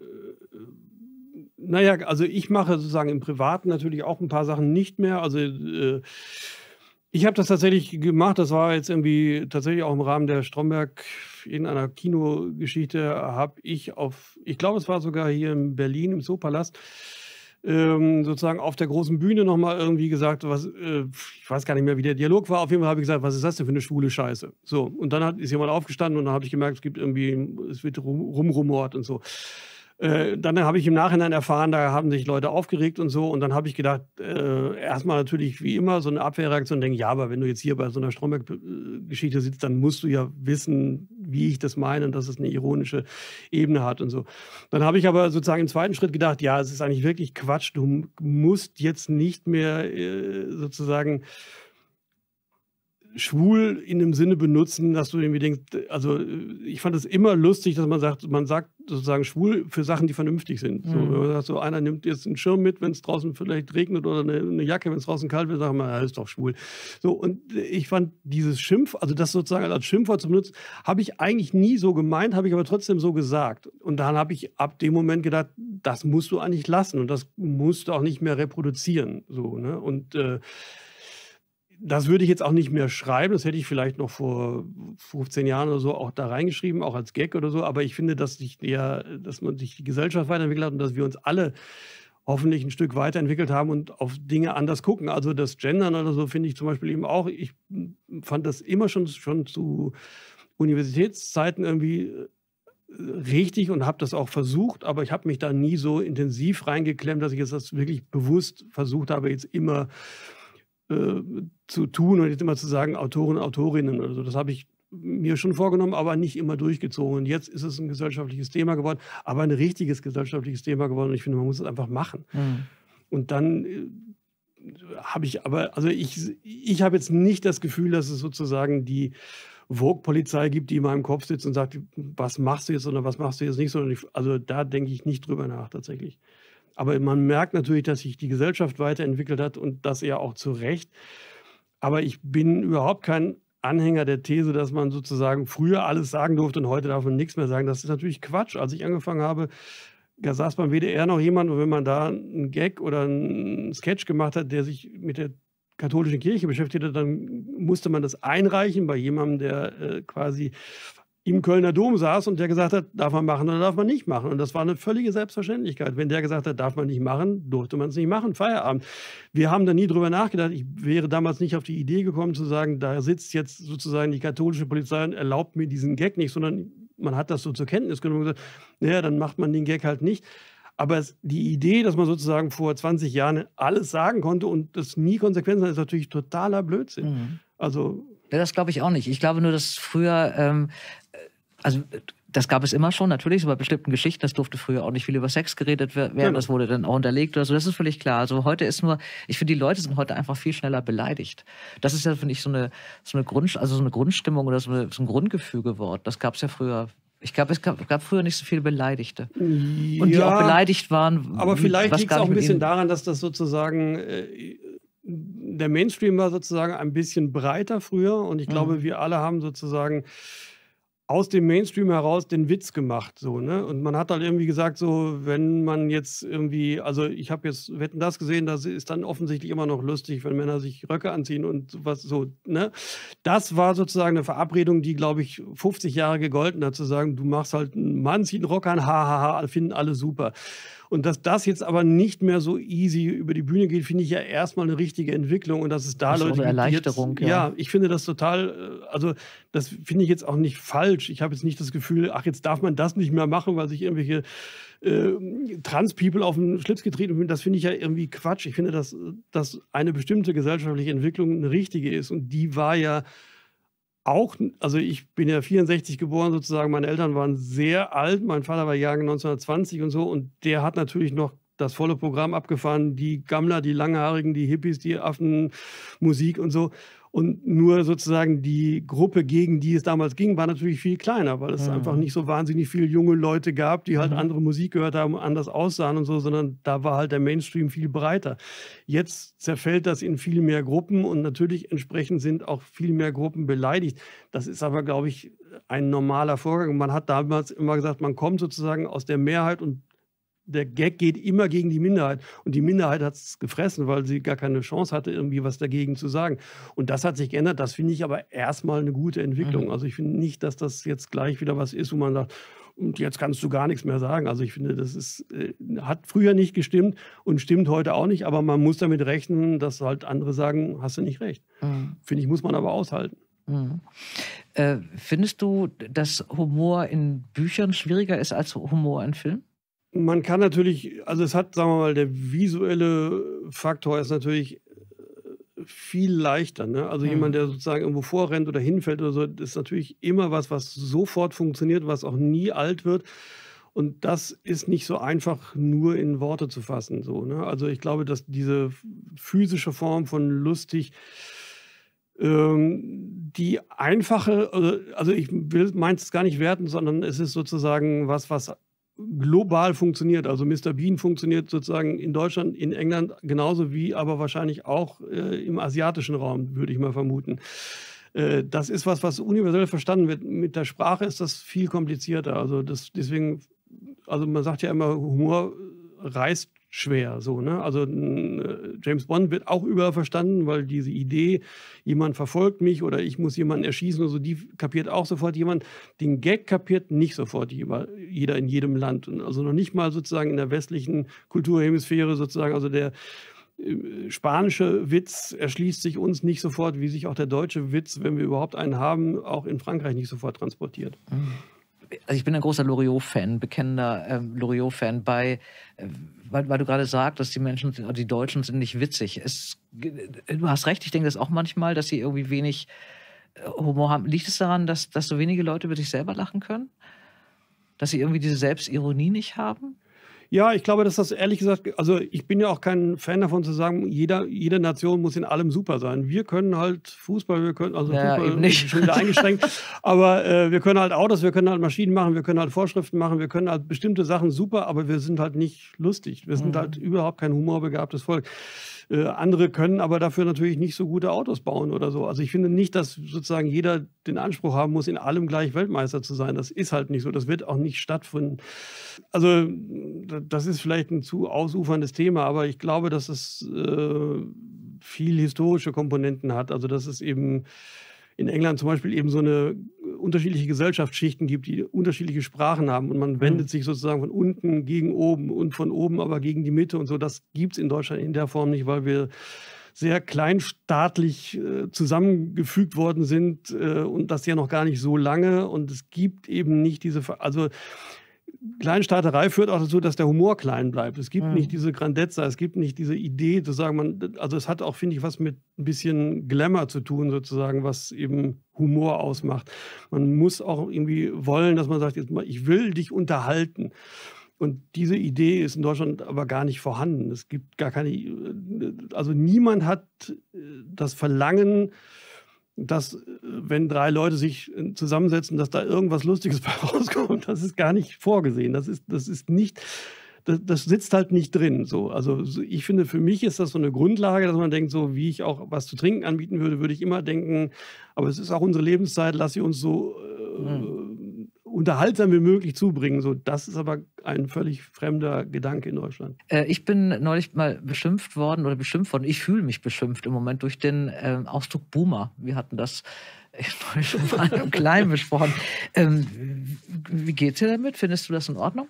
naja, also ich mache sozusagen im Privaten natürlich auch ein paar Sachen nicht mehr. Also äh, ich habe das tatsächlich gemacht, das war jetzt irgendwie tatsächlich auch im Rahmen der Stromberg, in einer Kinogeschichte habe ich auf, ich glaube es war sogar hier in Berlin im Zoopalast, ähm, sozusagen auf der großen Bühne nochmal irgendwie gesagt, was, äh, ich weiß gar nicht mehr, wie der Dialog war, auf jeden Fall habe ich gesagt, was ist das denn für eine schwule Scheiße? So, und dann hat, ist jemand aufgestanden und dann habe ich gemerkt, es gibt irgendwie, es wird rum, rumrumort und so. Äh, dann habe ich im Nachhinein erfahren, da haben sich Leute aufgeregt und so. Und dann habe ich gedacht, äh, erstmal natürlich wie immer so eine Abwehrreaktion, denke, ja, aber wenn du jetzt hier bei so einer Stromberg-Geschichte sitzt, dann musst du ja wissen, wie ich das meine und dass es eine ironische Ebene hat und so. Dann habe ich aber sozusagen im zweiten Schritt gedacht, ja, es ist eigentlich wirklich Quatsch. Du musst jetzt nicht mehr äh, sozusagen schwul in dem Sinne benutzen, dass du irgendwie denkst, also ich fand es immer lustig, dass man sagt, man sagt sozusagen schwul für Sachen, die vernünftig sind. Mhm. So, wenn man sagt, so einer nimmt jetzt einen Schirm mit, wenn es draußen vielleicht regnet oder eine, eine Jacke, wenn es draußen kalt wird, sagt man, ja, ist doch schwul. So, und ich fand dieses Schimpf, also das sozusagen als Schimpfwort zu benutzen, habe ich eigentlich nie so gemeint, habe ich aber trotzdem so gesagt. Und dann habe ich ab dem Moment gedacht, das musst du eigentlich lassen und das musst du auch nicht mehr reproduzieren. So, ne? Und äh, das würde ich jetzt auch nicht mehr schreiben. Das hätte ich vielleicht noch vor fünfzehn Jahren oder so auch da reingeschrieben, auch als Gag oder so. Aber ich finde, dass sich ja, dass man sich die Gesellschaft weiterentwickelt hat und dass wir uns alle hoffentlich ein Stück weiterentwickelt haben und auf Dinge anders gucken. Also das Gendern oder so finde ich zum Beispiel eben auch. Ich fand das immer schon, schon zu Universitätszeiten irgendwie richtig und habe das auch versucht. Aber ich habe mich da nie so intensiv reingeklemmt, dass ich jetzt das wirklich bewusst versucht habe, jetzt immer zu tun und jetzt immer zu sagen, Autoren, Autorinnen oder so. Das habe ich mir schon vorgenommen, aber nicht immer durchgezogen. Und jetzt ist es ein gesellschaftliches Thema geworden, aber ein richtiges gesellschaftliches Thema geworden. Und ich finde, man muss es einfach machen. Mhm. Und dann äh, habe ich aber, also ich, ich habe jetzt nicht das Gefühl, dass es sozusagen die Vogue-Polizei gibt, die in meinem Kopf sitzt und sagt, was machst du jetzt oder was machst du jetzt nicht. Sondern ich, also da denke ich nicht drüber nach tatsächlich. Aber man merkt natürlich, dass sich die Gesellschaft weiterentwickelt hat und das ja auch zu Recht. Aber ich bin überhaupt kein Anhänger der These, dass man sozusagen früher alles sagen durfte und heute darf man nichts mehr sagen. Das ist natürlich Quatsch. Als ich angefangen habe, da saß beim W D R noch jemand, und wenn man da einen Gag oder einen Sketch gemacht hat, der sich mit der katholischen Kirche beschäftigt hat, dann musste man das einreichen bei jemandem, der äh, quasi im Kölner Dom saß und der gesagt hat, darf man machen oder darf man nicht machen. Und das war eine völlige Selbstverständlichkeit. Wenn der gesagt hat, darf man nicht machen, durfte man es nicht machen, Feierabend. Wir haben da nie drüber nachgedacht. Ich wäre damals nicht auf die Idee gekommen zu sagen, da sitzt jetzt sozusagen die katholische Polizei und erlaubt mir diesen Gag nicht, sondern man hat das so zur Kenntnis genommen und gesagt, naja, dann macht man den Gag halt nicht. Aber es, die Idee, dass man sozusagen vor zwanzig Jahren alles sagen konnte und das nie Konsequenzen hat, ist natürlich totaler Blödsinn. Mhm. Also ja, das glaube ich auch nicht. Ich glaube nur, dass früher, ähm, also das gab es immer schon, natürlich, so bei bestimmten Geschichten, das durfte früher auch nicht viel über Sex geredet werden, genau. Das wurde dann auch unterlegt oder so, das ist völlig klar. Also heute ist nur, ich finde, die Leute sind heute einfach viel schneller beleidigt. Das ist ja, finde ich, so eine, so eine Grund, also so eine Grundstimmung oder so, eine, so ein Grundgefühl geworden. Das gab es ja früher. Ich glaube, es gab, gab früher nicht so viele Beleidigte. Und ja, die auch beleidigt waren. Aber vielleicht liegt es auch ein bisschen daran, dass das sozusagen äh, der Mainstream war sozusagen ein bisschen breiter früher. Und ich glaube, mhm. wir alle haben sozusagen aus dem Mainstream heraus den Witz gemacht. So, ne? Und man hat halt irgendwie gesagt, so, wenn man jetzt irgendwie, also ich habe jetzt Wetten, das gesehen, das ist dann offensichtlich immer noch lustig, wenn Männer sich Röcke anziehen und sowas so. Ne? Das war sozusagen eine Verabredung, die, glaube ich, fünfzig Jahre gegolten hat, zu sagen, du machst halt einen Mann, zieht einen Rock an, hahaha, ha, ha, finden alle super. Und dass das jetzt aber nicht mehr so easy über die Bühne geht, finde ich ja erstmal eine richtige Entwicklung. Und dass es da das Leute ist eine Erleichterung, jetzt, ja. ja, ich finde das total, also das finde ich jetzt auch nicht falsch. Ich habe jetzt nicht das Gefühl, ach, jetzt darf man das nicht mehr machen, weil sich irgendwelche äh, Trans-People auf den Schlips getreten haben. Das finde ich ja irgendwie Quatsch. Ich finde, dass, dass eine bestimmte gesellschaftliche Entwicklung eine richtige ist. Und die war ja auch, also ich bin ja vierundsechzig geboren sozusagen, meine Eltern waren sehr alt, mein Vater war Jahrgang neunzehnhundertzwanzig und so, und der hat natürlich noch das volle Programm abgefahren, die Gammler, die Langhaarigen, die Hippies, die Affen, Musik und so. Und nur sozusagen die Gruppe, gegen die es damals ging, war natürlich viel kleiner, weil es mhm. einfach nicht so wahnsinnig viele junge Leute gab, die halt mhm. andere Musik gehört haben, anders aussahen und so, sondern da war halt der Mainstream viel breiter. Jetzt zerfällt das in viel mehr Gruppen und natürlich entsprechend sind auch viel mehr Gruppen beleidigt. Das ist aber, glaube ich, ein normaler Vorgang. Man hat damals immer gesagt, man kommt sozusagen aus der Mehrheit und der Gag geht immer gegen die Minderheit. Und die Minderheit hat es gefressen, weil sie gar keine Chance hatte, irgendwie was dagegen zu sagen. Und das hat sich geändert. Das finde ich aber erstmal eine gute Entwicklung. Mhm. Also ich finde nicht, dass das jetzt gleich wieder was ist, wo man sagt, und jetzt kannst du gar nichts mehr sagen. Also ich finde, das ist, äh, hat früher nicht gestimmt und stimmt heute auch nicht. Aber man muss damit rechnen, dass halt andere sagen, hast du nicht recht. Mhm. Finde ich, muss man aber aushalten. Mhm. Äh, findest du, dass Humor in Büchern schwieriger ist als Humor in Filmen? Man kann natürlich, also es hat, sagen wir mal, der visuelle Faktor ist natürlich viel leichter. Ne? Also mhm. jemand, der sozusagen irgendwo vorrennt oder hinfällt oder so, ist natürlich immer was, was sofort funktioniert, was auch nie alt wird. Und das ist nicht so einfach nur in Worte zu fassen. So, ne? Also ich glaube, dass diese physische Form von lustig, ähm, die einfache, also ich will meins es gar nicht werten, sondern es ist sozusagen was, was global funktioniert. Also Mister Bean funktioniert sozusagen in Deutschland, in England genauso wie aber wahrscheinlich auch äh, im asiatischen Raum, würde ich mal vermuten. Äh, das ist was, was universell verstanden wird. Mit der Sprache ist das viel komplizierter. Also das, deswegen, also man sagt ja immer, Humor reißt schwer. So, ne? Also äh, James Bond wird auch überall verstanden, weil diese Idee, jemand verfolgt mich oder ich muss jemanden erschießen oder so, die kapiert auch sofort jemand. Den Gag kapiert nicht sofort jeder in jedem Land. Und also noch nicht mal sozusagen in der westlichen Kulturhemisphäre sozusagen, also der äh, spanische Witz erschließt sich uns nicht sofort, wie sich auch der deutsche Witz, wenn wir überhaupt einen haben, auch in Frankreich nicht sofort transportiert. Mhm. Also ich bin ein großer Loriot-Fan, bekennender ähm, Loriot-Fan, bei, äh, weil, weil du gerade sagst, dass die Menschen, die Deutschen sind nicht witzig. Es, du hast recht, ich denke das auch manchmal, dass sie irgendwie wenig äh, Humor haben. Liegt es daran, dass, dass so wenige Leute über sich selber lachen können? Dass sie irgendwie diese Selbstironie nicht haben? Ja, ich glaube, dass das ehrlich gesagt, also ich bin ja auch kein Fan davon zu sagen, jeder, jede Nation muss in allem super sein. Wir können halt Fußball, wir können, also ja, Fußball eben nicht. schon wieder eingeschränkt, aber äh, wir können halt Autos, wir können halt Maschinen machen, wir können halt Vorschriften machen, wir können halt bestimmte Sachen super, aber wir sind halt nicht lustig. Wir sind mhm. halt überhaupt kein humorbegabtes Volk. Äh, andere können aber dafür natürlich nicht so gute Autos bauen oder so. Also ich finde nicht, dass sozusagen jeder den Anspruch haben muss, in allem gleich Weltmeister zu sein. Das ist halt nicht so. Das wird auch nicht stattfinden. Also das ist vielleicht ein zu ausuferndes Thema, aber ich glaube, dass es äh, viel historische Komponenten hat. Also dass es eben in England zum Beispiel eben so eine unterschiedliche Gesellschaftsschichten gibt, die unterschiedliche Sprachen haben und man wendet sich sozusagen von unten gegen oben und von oben aber gegen die Mitte und so. Das gibt es in Deutschland in der Form nicht, weil wir sehr kleinstaatlich äh, zusammengefügt worden sind äh, und das ja noch gar nicht so lange und es gibt eben nicht diese, also Kleinstaaterei führt auch dazu, dass der Humor klein bleibt. Es gibt mhm. nicht diese Grandezza, es gibt nicht diese Idee zu sagen, man, also es hat auch, finde ich, was mit ein bisschen Glamour zu tun, sozusagen, was eben Humor ausmacht. Man muss auch irgendwie wollen, dass man sagt, jetzt mal, ich will dich unterhalten. Und diese Idee ist in Deutschland aber gar nicht vorhanden. Es gibt gar keine, also niemand hat das Verlangen, dass, wenn drei Leute sich zusammensetzen, dass da irgendwas Lustiges bei rauskommt. Das ist gar nicht vorgesehen. Das ist, das ist nicht, das, das sitzt halt nicht drin. So. Also ich finde, für mich ist das so eine Grundlage, dass man denkt, so wie ich auch was zu trinken anbieten würde, würde ich immer denken, aber es ist auch unsere Lebenszeit, lass sie uns so äh, mhm. unterhaltsam wie möglich zubringen. So, das ist aber ein völlig fremder Gedanke in Deutschland. Äh, ich bin neulich mal beschimpft worden oder beschimpft worden. Ich fühle mich beschimpft im Moment durch den äh, Ausdruck Boomer. Wir hatten das neulich schon mal im Kleinen besprochen. Ähm, wie geht's dir damit? Findest du das in Ordnung?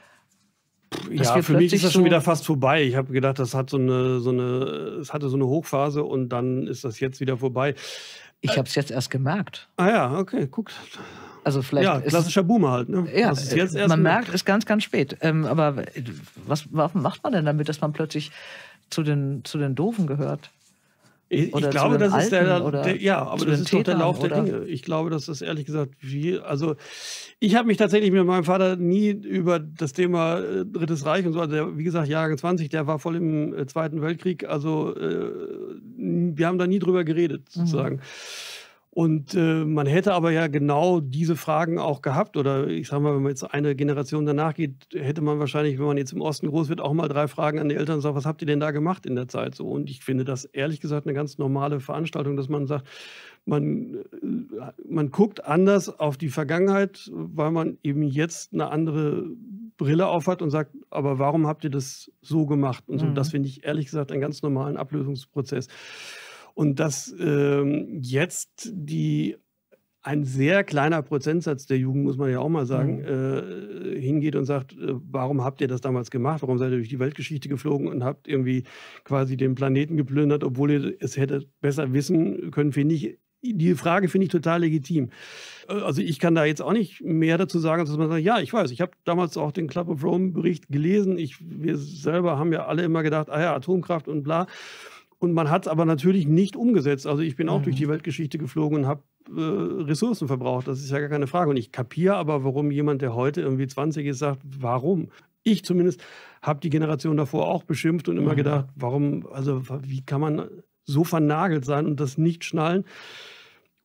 Dass ja, für mich ist das schon wieder fast vorbei. Ich habe gedacht, das hat so eine, so eine, es hatte so eine Hochphase und dann ist das jetzt wieder vorbei. Ich habe es jetzt erst gemerkt. Ah ja, okay, guck. Also vielleicht ja, klassischer Boomer halt. Ne? Ja, das ist jetzt erst man merkt es ganz, ganz spät. Ähm, aber was, was macht man denn damit, dass man plötzlich zu den, zu den Doofen gehört? Ich, ich glaube, das ist der, der, ja, aber das ist doch der Lauf der Dinge. Ich glaube, das ist ehrlich gesagt viel. Also ich habe mich tatsächlich mit meinem Vater nie über das Thema äh, Drittes Reich und so, also der, wie gesagt, Jahrgang zwanzig, der war voll im äh, Zweiten Weltkrieg. Also äh, wir haben da nie drüber geredet, sozusagen. Mhm. Und äh, man hätte aber ja genau diese Fragen auch gehabt. Oder ich sage mal, wenn man jetzt eine Generation danach geht, hätte man wahrscheinlich, wenn man jetzt im Osten groß wird, auch mal drei Fragen an die Eltern und sagt, was habt ihr denn da gemacht in der Zeit? So. Und ich finde das ehrlich gesagt eine ganz normale Veranstaltung, dass man sagt, man, man guckt anders auf die Vergangenheit, weil man eben jetzt eine andere Brille aufhat und sagt, aber warum habt ihr das so gemacht? Und so, mhm. das finde ich ehrlich gesagt einen ganz normalen Ablösungsprozess. Und dass ähm, jetzt die, ein sehr kleiner Prozentsatz der Jugend, muss man ja auch mal sagen, mhm. äh, hingeht und sagt, äh, warum habt ihr das damals gemacht? Warum seid ihr durch die Weltgeschichte geflogen und habt irgendwie quasi den Planeten geplündert, obwohl ihr es hättet besser wissen können, finde ich. Die Frage finde ich total legitim. Also ich kann da jetzt auch nicht mehr dazu sagen, als dass man sagt, ja, ich weiß, ich habe damals auch den Club of Rome Bericht gelesen. Ich, wir selber haben ja alle immer gedacht, ah ja, Atomkraft und bla. Und man hat es aber natürlich nicht umgesetzt. Also ich bin auch mhm. durch die Weltgeschichte geflogen und habe äh, Ressourcen verbraucht. Das ist ja gar keine Frage. Und ich kapiere aber, warum jemand, der heute irgendwie zwanzig ist, sagt, warum? Ich zumindest habe die Generation davor auch beschimpft und immer mhm. gedacht, warum, also wie kann man so vernagelt sein und das nicht schnallen?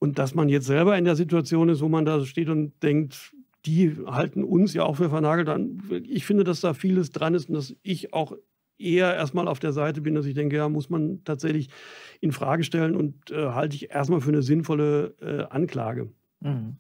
Und dass man jetzt selber in der Situation ist, wo man da steht und denkt, die halten uns ja auch für vernagelt an. Ich finde, dass da vieles dran ist und dass ich auch eher erstmal auf der Seite bin, dass ich denke, ja, muss man tatsächlich in Frage stellen und äh, halte ich erstmal für eine sinnvolle äh, Anklage. Mhm.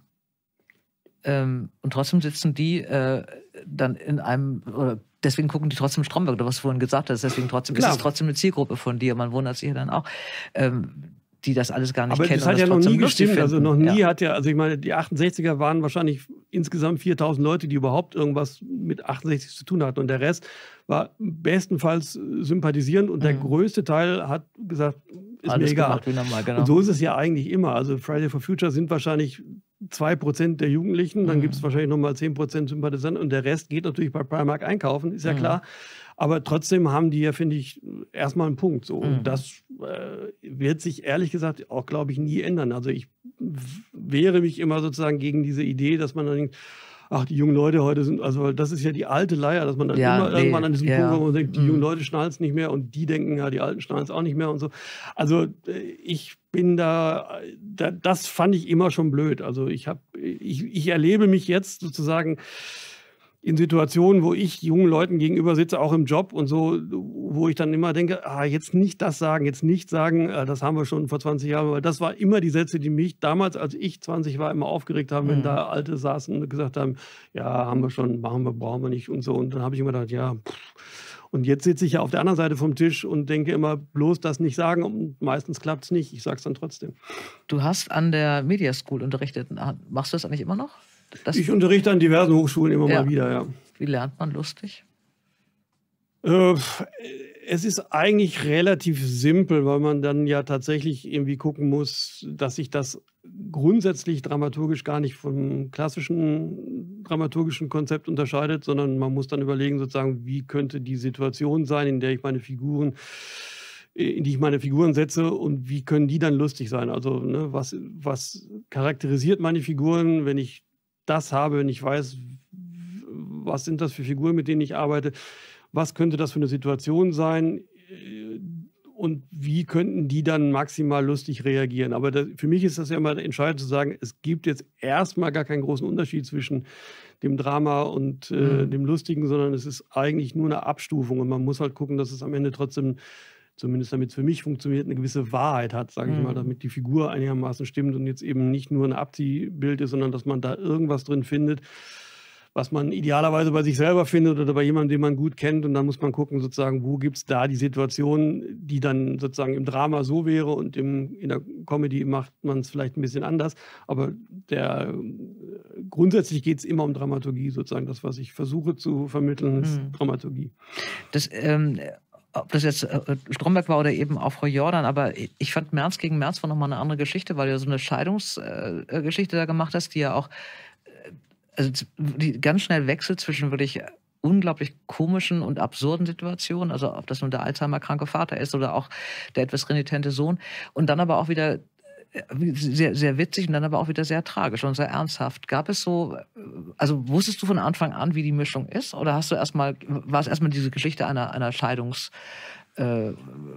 Ähm, und trotzdem sitzen die äh, dann in einem, oder deswegen gucken die trotzdem Stromberg, oder was du vorhin gesagt hast, deswegen trotzdem Klar. ist es trotzdem eine Zielgruppe von dir, man wundert sich ja dann auch, ähm, die das alles gar nicht Aber kennen. das hat und ja noch trotzdem nie lustig gestimmt. Also finden. noch nie Ja. hat ja, also ich meine, die achtundsechziger waren wahrscheinlich insgesamt viertausend Leute, die überhaupt irgendwas mit achtundsechzig zu tun hatten. Und der Rest war bestenfalls sympathisierend und der Mhm. größte Teil hat gesagt, ist Alles mir egal. gemacht wie normal, genau. Und so ist es ja eigentlich immer. Also Friday for Future sind wahrscheinlich zwei Prozent der Jugendlichen, dann Mhm. gibt es wahrscheinlich nochmal zehn Prozent Sympathisanten und der Rest geht natürlich bei Primark einkaufen, ist ja Mhm. klar. Aber trotzdem haben die ja, finde ich, erstmal einen Punkt. So. Mhm. Und das äh, wird sich ehrlich gesagt auch, glaube ich, nie ändern. Also ich wehre mich immer sozusagen gegen diese Idee, dass man dann denkt, ach, die jungen Leute heute sind, also das ist ja die alte Leier, dass man dann Ja, immer nee, irgendwann an diesem ja. Punkt, wo man denkt, die Mhm. jungen Leute schnallen es nicht mehr und die denken, ja, die Alten schnallen es auch nicht mehr und so. Also äh, ich bin da, da, das fand ich immer schon blöd. Also ich habe, ich, ich erlebe mich jetzt sozusagen in Situationen, wo ich jungen Leuten gegenüber sitze, auch im Job und so, wo ich dann immer denke, ah, jetzt nicht das sagen, jetzt nicht sagen, ah, das haben wir schon vor zwanzig Jahren, weil das war immer die Sätze, die mich damals, als ich zwanzig war, immer aufgeregt haben, wenn Mhm. da Alte saßen und gesagt haben, ja, haben wir schon, machen wir, brauchen wir nicht und so. Und dann habe ich immer gedacht, ja, pff. Und jetzt sitze ich ja auf der anderen Seite vom Tisch und denke immer, bloß das nicht sagen und meistens klappt es nicht, ich sage es dann trotzdem. Du hast an der Media School unterrichtet. Machst du das eigentlich immer noch? Das, Ich unterrichte an diversen Hochschulen immer Ja. mal wieder, ja. Wie lernt man lustig? Äh, Es ist eigentlich relativ simpel, weil man dann ja tatsächlich irgendwie gucken muss, dass sich das grundsätzlich dramaturgisch gar nicht vom klassischen dramaturgischen Konzept unterscheidet, sondern man muss dann überlegen, sozusagen, wie könnte die Situation sein, in der ich meine Figuren, in die ich meine Figuren setze und wie können die dann lustig sein? Also, ne, was, was charakterisiert meine Figuren, wenn ich das habe, wenn ich weiß, was sind das für Figuren, mit denen ich arbeite, was könnte das für eine Situation sein und wie könnten die dann maximal lustig reagieren. Aber das, für mich ist das ja immer entscheidend zu sagen, es gibt jetzt erstmal gar keinen großen Unterschied zwischen dem Drama und äh, Mhm. dem Lustigen, sondern es ist eigentlich nur eine Abstufung und man muss halt gucken, dass es am Ende trotzdem, zumindest damit es für mich funktioniert, eine gewisse Wahrheit hat, sage ich Mhm. mal, damit die Figur einigermaßen stimmt und jetzt eben nicht nur ein Abziehbild ist, sondern dass man da irgendwas drin findet, was man idealerweise bei sich selber findet oder bei jemandem, den man gut kennt. Und dann muss man gucken, sozusagen, wo gibt es da die Situation, die dann sozusagen im Drama so wäre und im, in der Comedy macht man es vielleicht ein bisschen anders. Aber der, grundsätzlich geht es immer um Dramaturgie, sozusagen. Das, was ich versuche zu vermitteln, ist Mhm. Dramaturgie. Das, ähm, ob das jetzt äh, Stromberg war oder eben auch Frau Jordan, aber ich fand Merz gegen Merz war nochmal eine andere Geschichte, weil du ja so eine Scheidungsgeschichte äh, Geschichte da gemacht hast, die ja auch äh, also die ganz schnell wechselt zwischen wirklich unglaublich komischen und absurden Situationen, also ob das nun der Alzheimer-kranke Vater ist oder auch der etwas renitente Sohn und dann aber auch wieder sehr, sehr witzig und dann aber auch wieder sehr tragisch und sehr ernsthaft. Gab es so, also wusstest du von Anfang an, wie die Mischung ist? Oder hast du erstmal, war es erstmal diese Geschichte einer, einer Scheidungs... Äh,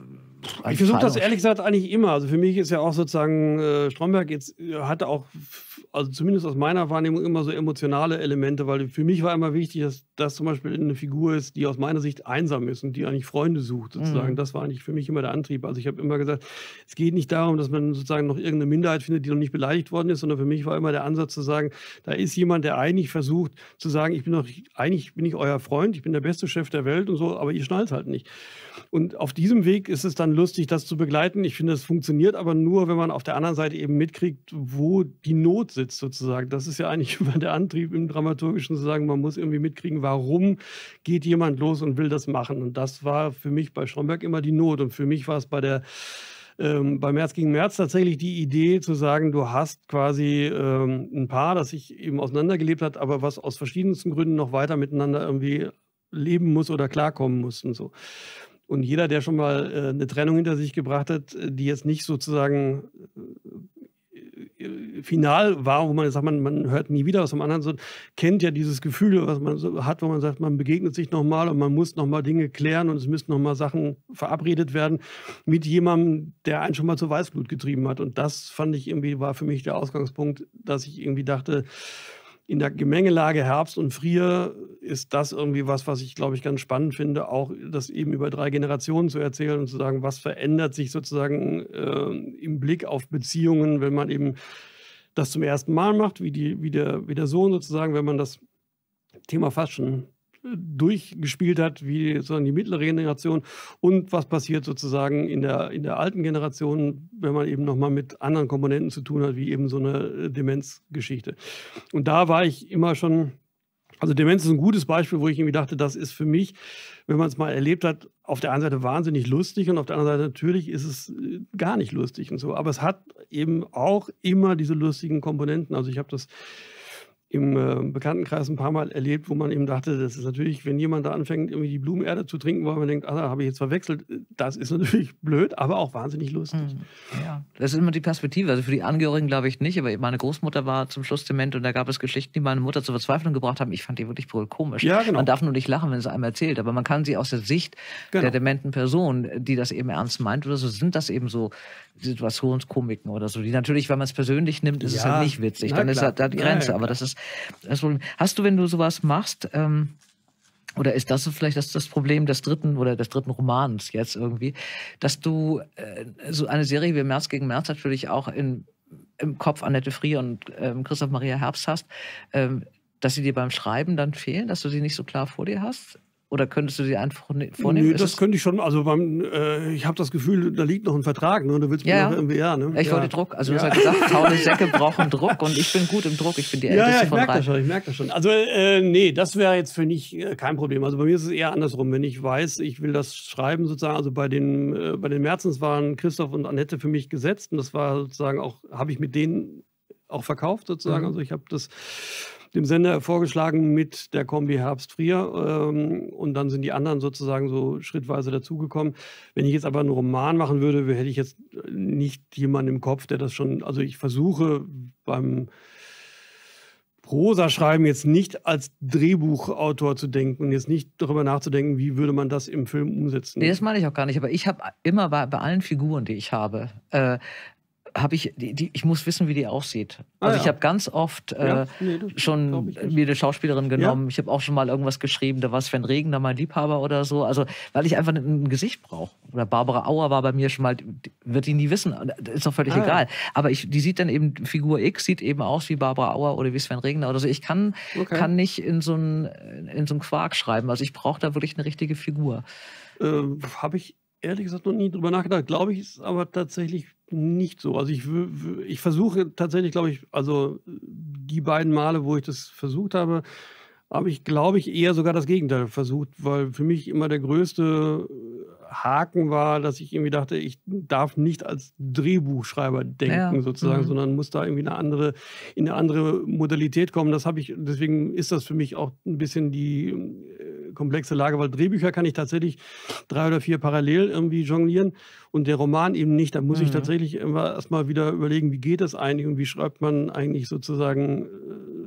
Ich versuche das ehrlich gesagt eigentlich immer. Also für mich ist ja auch sozusagen äh, Stromberg jetzt äh, hatte auch, also zumindest aus meiner Wahrnehmung, immer so emotionale Elemente, weil für mich war immer wichtig, dass das zum Beispiel eine Figur ist, die aus meiner Sicht einsam ist und die eigentlich Freunde sucht sozusagen. Mhm. Das war eigentlich für mich immer der Antrieb. Also ich habe immer gesagt, es geht nicht darum, dass man sozusagen noch irgendeine Minderheit findet, die noch nicht beleidigt worden ist, sondern für mich war immer der Ansatz zu sagen, da ist jemand, der eigentlich versucht zu sagen, ich bin doch, eigentlich bin ich euer Freund, ich bin der beste Chef der Welt und so, aber ihr schnallt halt nicht. Und auf diesem Weg ist es dann lustig, das zu begleiten. Ich finde, es funktioniert aber nur, wenn man auf der anderen Seite eben mitkriegt, wo die Not sitzt sozusagen. Das ist ja eigentlich immer der Antrieb im Dramaturgischen, zu sagen, man muss irgendwie mitkriegen, warum geht jemand los und will das machen. Und das war für mich bei Stromberg immer die Not. Und für mich war es bei der Ähm, bei Merz gegen Merz tatsächlich die Idee zu sagen, du hast quasi ähm, ein Paar, das sich eben auseinandergelebt hat, aber was aus verschiedensten Gründen noch weiter miteinander irgendwie leben muss oder klarkommen muss und so. Und jeder, der schon mal äh, eine Trennung hinter sich gebracht hat, die jetzt nicht sozusagen äh, final war, wo man sagt, man, man hört nie wieder was vom anderen, so, kennt ja dieses Gefühl, was man so hat, wo man sagt, man begegnet sich nochmal und man muss nochmal Dinge klären und es müssen nochmal Sachen verabredet werden mit jemandem, der einen schon mal zur Weißglut getrieben hat. Und das fand ich irgendwie, war für mich der Ausgangspunkt, dass ich irgendwie dachte, in der Gemengelage Herbst und Frier ist das irgendwie was, was ich, glaube ich, ganz spannend finde, auch das eben über drei Generationen zu erzählen und zu sagen, was verändert sich sozusagen äh, im Blick auf Beziehungen, wenn man eben das zum ersten Mal macht, wie, die, wie, der, wie der Sohn sozusagen, wenn man das Thema fast schon durchgespielt hat, wie sozusagen die mittlere Generation und was passiert sozusagen in der, in der alten Generation, wenn man eben nochmal mit anderen Komponenten zu tun hat, wie eben so eine Demenzgeschichte. Und da war ich immer schon, also Demenz ist ein gutes Beispiel, wo ich irgendwie dachte, das ist für mich, wenn man es mal erlebt hat, auf der einen Seite wahnsinnig lustig und auf der anderen Seite natürlich ist es gar nicht lustig und so, aber es hat eben auch immer diese lustigen Komponenten. Also ich habe das im äh, Bekanntenkreis ein paar Mal erlebt, wo man eben dachte, das ist natürlich, wenn jemand da anfängt, irgendwie die Blumenerde zu trinken, weil man denkt, ah, da habe ich jetzt verwechselt, das ist natürlich blöd, aber auch wahnsinnig lustig. Ja, das ist immer die Perspektive. Also für die Angehörigen glaube ich nicht, aber meine Großmutter war zum Schluss dement und da gab es Geschichten, die meine Mutter zur Verzweiflung gebracht haben. Ich fand die wirklich wohl komisch. Ja, genau. Man darf nur nicht lachen, wenn es einem erzählt, aber man kann sie aus der Sicht genau. der dementen Person, die das eben ernst meint oder so, sind das eben so Situationskomiken oder so, die natürlich, wenn man es persönlich nimmt, ist ja, es halt nicht witzig. Dann klar. ist da die Grenze, ja, ja, aber das ist das Problem. Hast du, wenn du sowas machst, ähm, oder ist das vielleicht das, das Problem des dritten oder des dritten Romans jetzt irgendwie, dass du äh, so eine Serie wie März gegen März natürlich auch in, im Kopf Annette Frier und ähm, Christoph Maria Herbst hast, ähm, dass sie dir beim Schreiben dann fehlen, dass du sie nicht so klar vor dir hast? Oder könntest du sie einfach vornehmen? Nee, das könnte ich schon. Also beim, äh, ich habe das Gefühl, da liegt noch ein Vertrag. Ne? Du willst ja, mir noch irgendwie, ja, ne? Ich ja. wollte Druck. Also ja. du hast ja gesagt, faule Säcke brauchen Druck und ich bin gut im Druck. Ich bin die Älteste ja, ja, ich von merke drei. das schon, ich merke das schon. Also äh, nee, das wäre jetzt für mich äh, kein Problem. Also bei mir ist es eher andersrum. Wenn ich weiß, ich will das schreiben sozusagen, also bei den, äh, bei den Märzens waren Christoph und Annette für mich gesetzt und das war sozusagen auch, habe ich mit denen auch verkauft sozusagen. Mhm. Also ich habe das dem Sender vorgeschlagen mit der Kombi Herbst-Frier ähm, und dann sind die anderen sozusagen so schrittweise dazugekommen. Wenn ich jetzt aber einen Roman machen würde, hätte ich jetzt nicht jemanden im Kopf, der das schon, also ich versuche beim Prosa-Schreiben jetzt nicht als Drehbuchautor zu denken und jetzt nicht darüber nachzudenken, wie würde man das im Film umsetzen. Nee, das meine ich auch gar nicht, aber ich habe immer bei, bei allen Figuren, die ich habe, äh, habe ich, die, die, ich muss wissen, wie die aussieht. Also ah, ja. ich habe ganz oft äh, ja, nee, schon mir eine Schauspielerin genommen. Ja. Ich habe auch schon mal irgendwas geschrieben, da war Sven Regner mein Liebhaber oder so. Also weil ich einfach ein, ein Gesicht brauche. Oder Barbara Auer war bei mir schon mal, wird die nie wissen, ist doch völlig ah, egal. Ja. Aber ich, die sieht dann eben, Figur X sieht eben aus wie Barbara Auer oder wie Sven Regner oder so. Ich kann, okay. kann nicht in so einen in so einen Quark schreiben. Also ich brauche da wirklich eine richtige Figur. Äh, habe ich ehrlich gesagt noch nie drüber nachgedacht. Glaube ich, ist aber tatsächlich nicht so. Also ich, ich versuche tatsächlich, glaube ich, also die beiden Male, wo ich das versucht habe, habe ich, glaube ich, eher sogar das Gegenteil versucht, weil für mich immer der größte Haken war, dass ich irgendwie dachte, ich darf nicht als Drehbuchschreiber denken, ja. sozusagen, mhm. sondern muss da irgendwie eine andere, in eine andere Modalität kommen. Das habe ich, deswegen ist das für mich auch ein bisschen die äh, komplexe Lage, weil Drehbücher kann ich tatsächlich drei oder vier parallel irgendwie jonglieren und der Roman eben nicht. Da muss mhm. ich tatsächlich immer erstmal wieder überlegen, wie geht das eigentlich und wie schreibt man eigentlich sozusagen äh,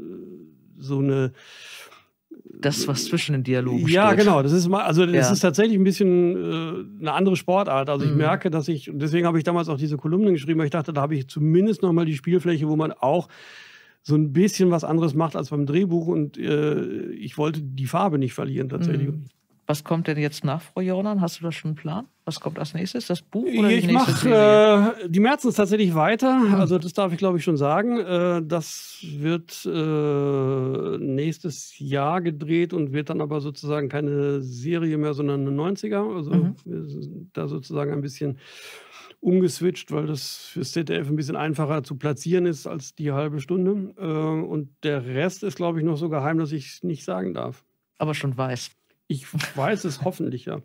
so eine das, was zwischen den Dialogen steht. Ja, genau. Das ist mal, also das ja. ist tatsächlich ein bisschen äh, eine andere Sportart. Also ich mhm. merke, dass ich, deswegen habe ich damals auch diese Kolumnen geschrieben, weil ich dachte, da habe ich zumindest nochmal die Spielfläche, wo man auch so ein bisschen was anderes macht als beim Drehbuch und äh, ich wollte die Farbe nicht verlieren tatsächlich. Mhm. Was kommt denn jetzt nach, Frau Jordan? Hast du da schon einen Plan? Was kommt als nächstes? Das Buch oder ich die nächste Serie? Äh, die Märzens tatsächlich weiter. Mhm. Also das darf ich, glaube ich, schon sagen. Äh, das wird äh, nächstes Jahr gedreht und wird dann aber sozusagen keine Serie mehr, sondern eine neunziger. Also mhm. wir sind da sozusagen ein bisschen umgeswitcht, weil das fürs Z D F ein bisschen einfacher zu platzieren ist als die halbe Stunde. Äh, und der Rest ist, glaube ich, noch so geheim, dass ich es nicht sagen darf. Aber schon weiß. Ich weiß es hoffentlich, ja.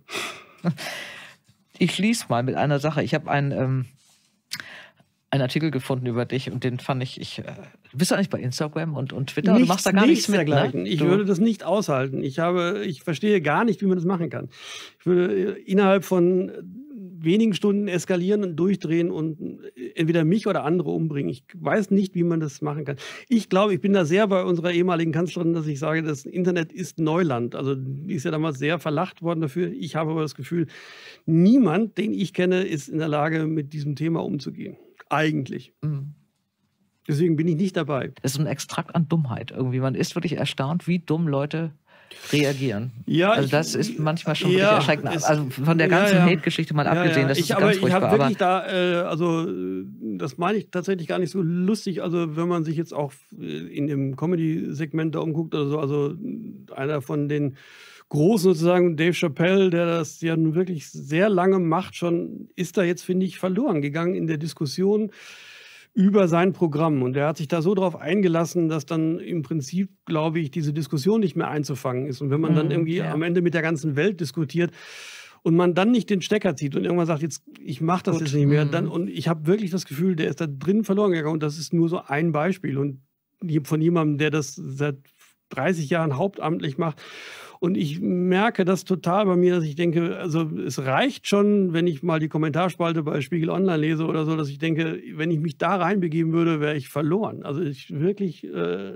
Ich schließe mal mit einer Sache. Ich habe einen, ähm, einen Artikel gefunden über dich und den fand ich, ich äh, bist du eigentlich bei Instagram und, und Twitter? Nichts, du machst da gar nichts, nichts mit, dergleichen. Ne? Ich du würde das nicht aushalten. Ich, habe, ich verstehe gar nicht, wie man das machen kann. Ich würde innerhalb von wenigen Stunden eskalieren und durchdrehen und entweder mich oder andere umbringen. Ich weiß nicht, wie man das machen kann. Ich glaube, ich bin da sehr bei unserer ehemaligen Kanzlerin, dass ich sage, das Internet ist Neuland. Also die ist ja damals sehr verlacht worden dafür. Ich habe aber das Gefühl, niemand, den ich kenne, ist in der Lage, mit diesem Thema umzugehen. Eigentlich. Mhm. Deswegen bin ich nicht dabei. Das ist ein Extrakt an Dummheit irgendwie. Man ist wirklich erstaunt, wie dumm Leute reagieren. Ja, also ich, das ist manchmal schon ja, wirklich erschreckend. Also von der ganzen ja, ja. Hate-Geschichte mal ja, abgesehen, ja. das ich, ist aber ganz ich furchtbar. habe wirklich da, äh, also das meine ich tatsächlich gar nicht so lustig. Also wenn man sich jetzt auch in dem Comedy-Segment da umguckt oder so, also einer von den Großen sozusagen, Dave Chappelle, der das ja nun wirklich sehr lange macht schon, ist da jetzt, finde ich, verloren gegangen in der Diskussion über sein Programm. Und er hat sich da so drauf eingelassen, dass dann im Prinzip, glaube ich, diese Diskussion nicht mehr einzufangen ist. Und wenn man dann irgendwie ja. am Ende mit der ganzen Welt diskutiert und man dann nicht den Stecker zieht und irgendwann sagt, jetzt ich mache das Gut. jetzt nicht mehr, dann, und ich habe wirklich das Gefühl, der ist da drin verloren gegangen. Und das ist nur so ein Beispiel. Und von jemandem, der das seit dreißig Jahren hauptamtlich macht. Und ich merke das total bei mir, dass ich denke, also es reicht schon, wenn ich mal die Kommentarspalte bei Spiegel Online lese oder so, dass ich denke, wenn ich mich da reinbegeben würde, wäre ich verloren. Also ich wirklich, äh,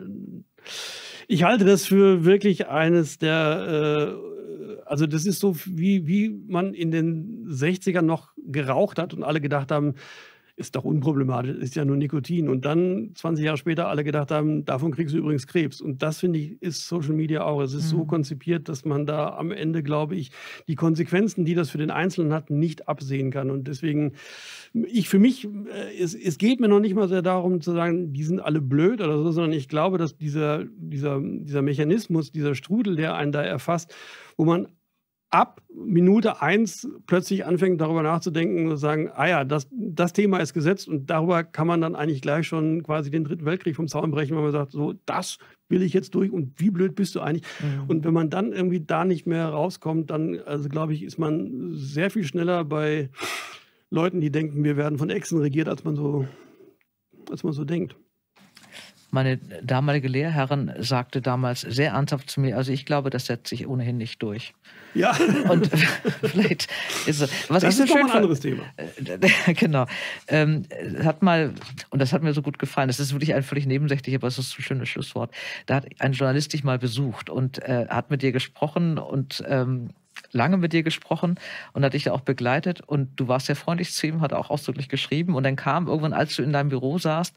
ich halte das für wirklich eines der, äh, also das ist so, wie, wie man in den sechzigern noch geraucht hat und alle gedacht haben, ist doch unproblematisch, ist ja nur Nikotin. Und dann zwanzig Jahre später alle gedacht haben, davon kriegst du übrigens Krebs. Und das, finde ich, ist Social Media auch. Es ist mhm. so konzipiert, dass man da am Ende, glaube ich, die Konsequenzen, die das für den Einzelnen hat, nicht absehen kann. Und deswegen, ich für mich, es, es geht mir noch nicht mal sehr darum zu sagen, die sind alle blöd oder so, sondern ich glaube, dass dieser, dieser, dieser Mechanismus, dieser Strudel, der einen da erfasst, wo man ab Minute eins plötzlich anfängt, darüber nachzudenken und zu sagen, ah ja, das, das Thema ist gesetzt und darüber kann man dann eigentlich gleich schon quasi den Dritten Weltkrieg vom Zaun brechen, wenn man sagt, so, das will ich jetzt durch und wie blöd bist du eigentlich? Mhm. Und wenn man dann irgendwie da nicht mehr rauskommt, dann, also glaube ich, ist man sehr viel schneller bei Leuten, die denken, wir werden von Echsen regiert, als man so, als man so denkt. Meine damalige Lehrherrin sagte damals sehr ernsthaft zu mir, also ich glaube, das setzt sich ohnehin nicht durch. Ja. Und vielleicht ist es, was das ich so ist schön ein anderes Thema. Genau. Ähm, hat mal, und das hat mir so gut gefallen, das ist wirklich ein völlig nebensächlich, aber es ist ein schönes Schlusswort. Da hat ein Journalist dich mal besucht und äh, hat mit dir gesprochen und ähm, lange mit dir gesprochen und hat dich da auch begleitet und du warst sehr freundlich zu ihm, hat auch ausdrücklich geschrieben und dann kam irgendwann, als du in deinem Büro saßt,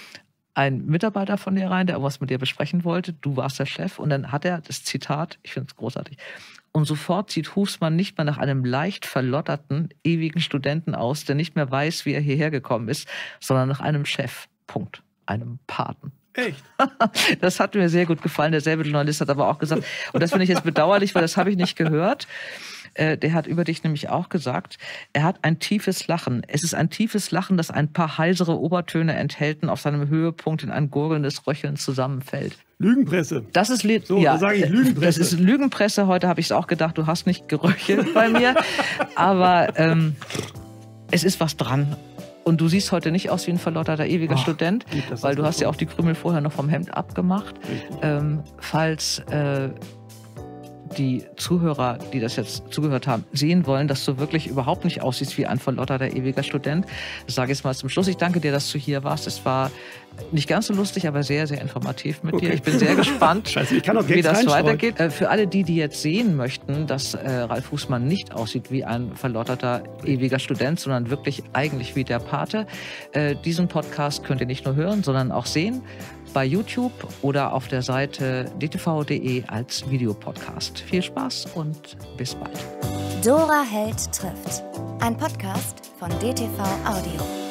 ein Mitarbeiter von dir rein, der irgendwas mit dir besprechen wollte. Du warst der Chef. Und dann hat er das Zitat, ich finde es großartig, und sofort sieht Husmann nicht mehr nach einem leicht verlotterten, ewigen Studenten aus, der nicht mehr weiß, wie er hierher gekommen ist, sondern nach einem Chef. Punkt. Einem Paten. Echt? Das hat mir sehr gut gefallen. Derselbe Journalist hat aber auch gesagt, und das finde ich jetzt bedauerlich, weil das habe ich nicht gehört. Der hat über dich nämlich auch gesagt, er hat ein tiefes Lachen. Es ist ein tiefes Lachen, das ein paar heisere Obertöne enthält und auf seinem Höhepunkt in ein gurgelndes Röcheln zusammenfällt. Lügenpresse. Das ist, so, ja, da sage ich Lügenpresse. Das ist Lügenpresse. Heute habe ich es auch gedacht, du hast nicht geröchelt bei mir. Aber ähm, es ist was dran. Und du siehst heute nicht aus wie ein verlotterter ewiger Ach, Student, gut, weil du hast so. ja auch die Krümel vorher noch vom Hemd abgemacht. Ähm, falls äh, die Zuhörer, die das jetzt zugehört haben, sehen wollen, dass du wirklich überhaupt nicht aussiehst wie ein verlotterter ewiger Student. Das sage ich jetzt mal zum Schluss. Ich danke dir, dass du hier warst. Es war nicht ganz so lustig, aber sehr, sehr informativ mit okay. dir. Ich bin sehr gespannt, Scheiße, ich kann auch wie das weitergeht. Äh, für alle die, die jetzt sehen möchten, dass äh, Ralf Husmann nicht aussieht wie ein verlotterter ewiger Student, sondern wirklich eigentlich wie der Pate. Äh, diesen Podcast könnt ihr nicht nur hören, sondern auch sehen bei YouTube oder auf der Seite d t v punkt d e als Videopodcast. Viel Spaß und bis bald. Dora Held trifft. Ein Podcast von D T V Audio.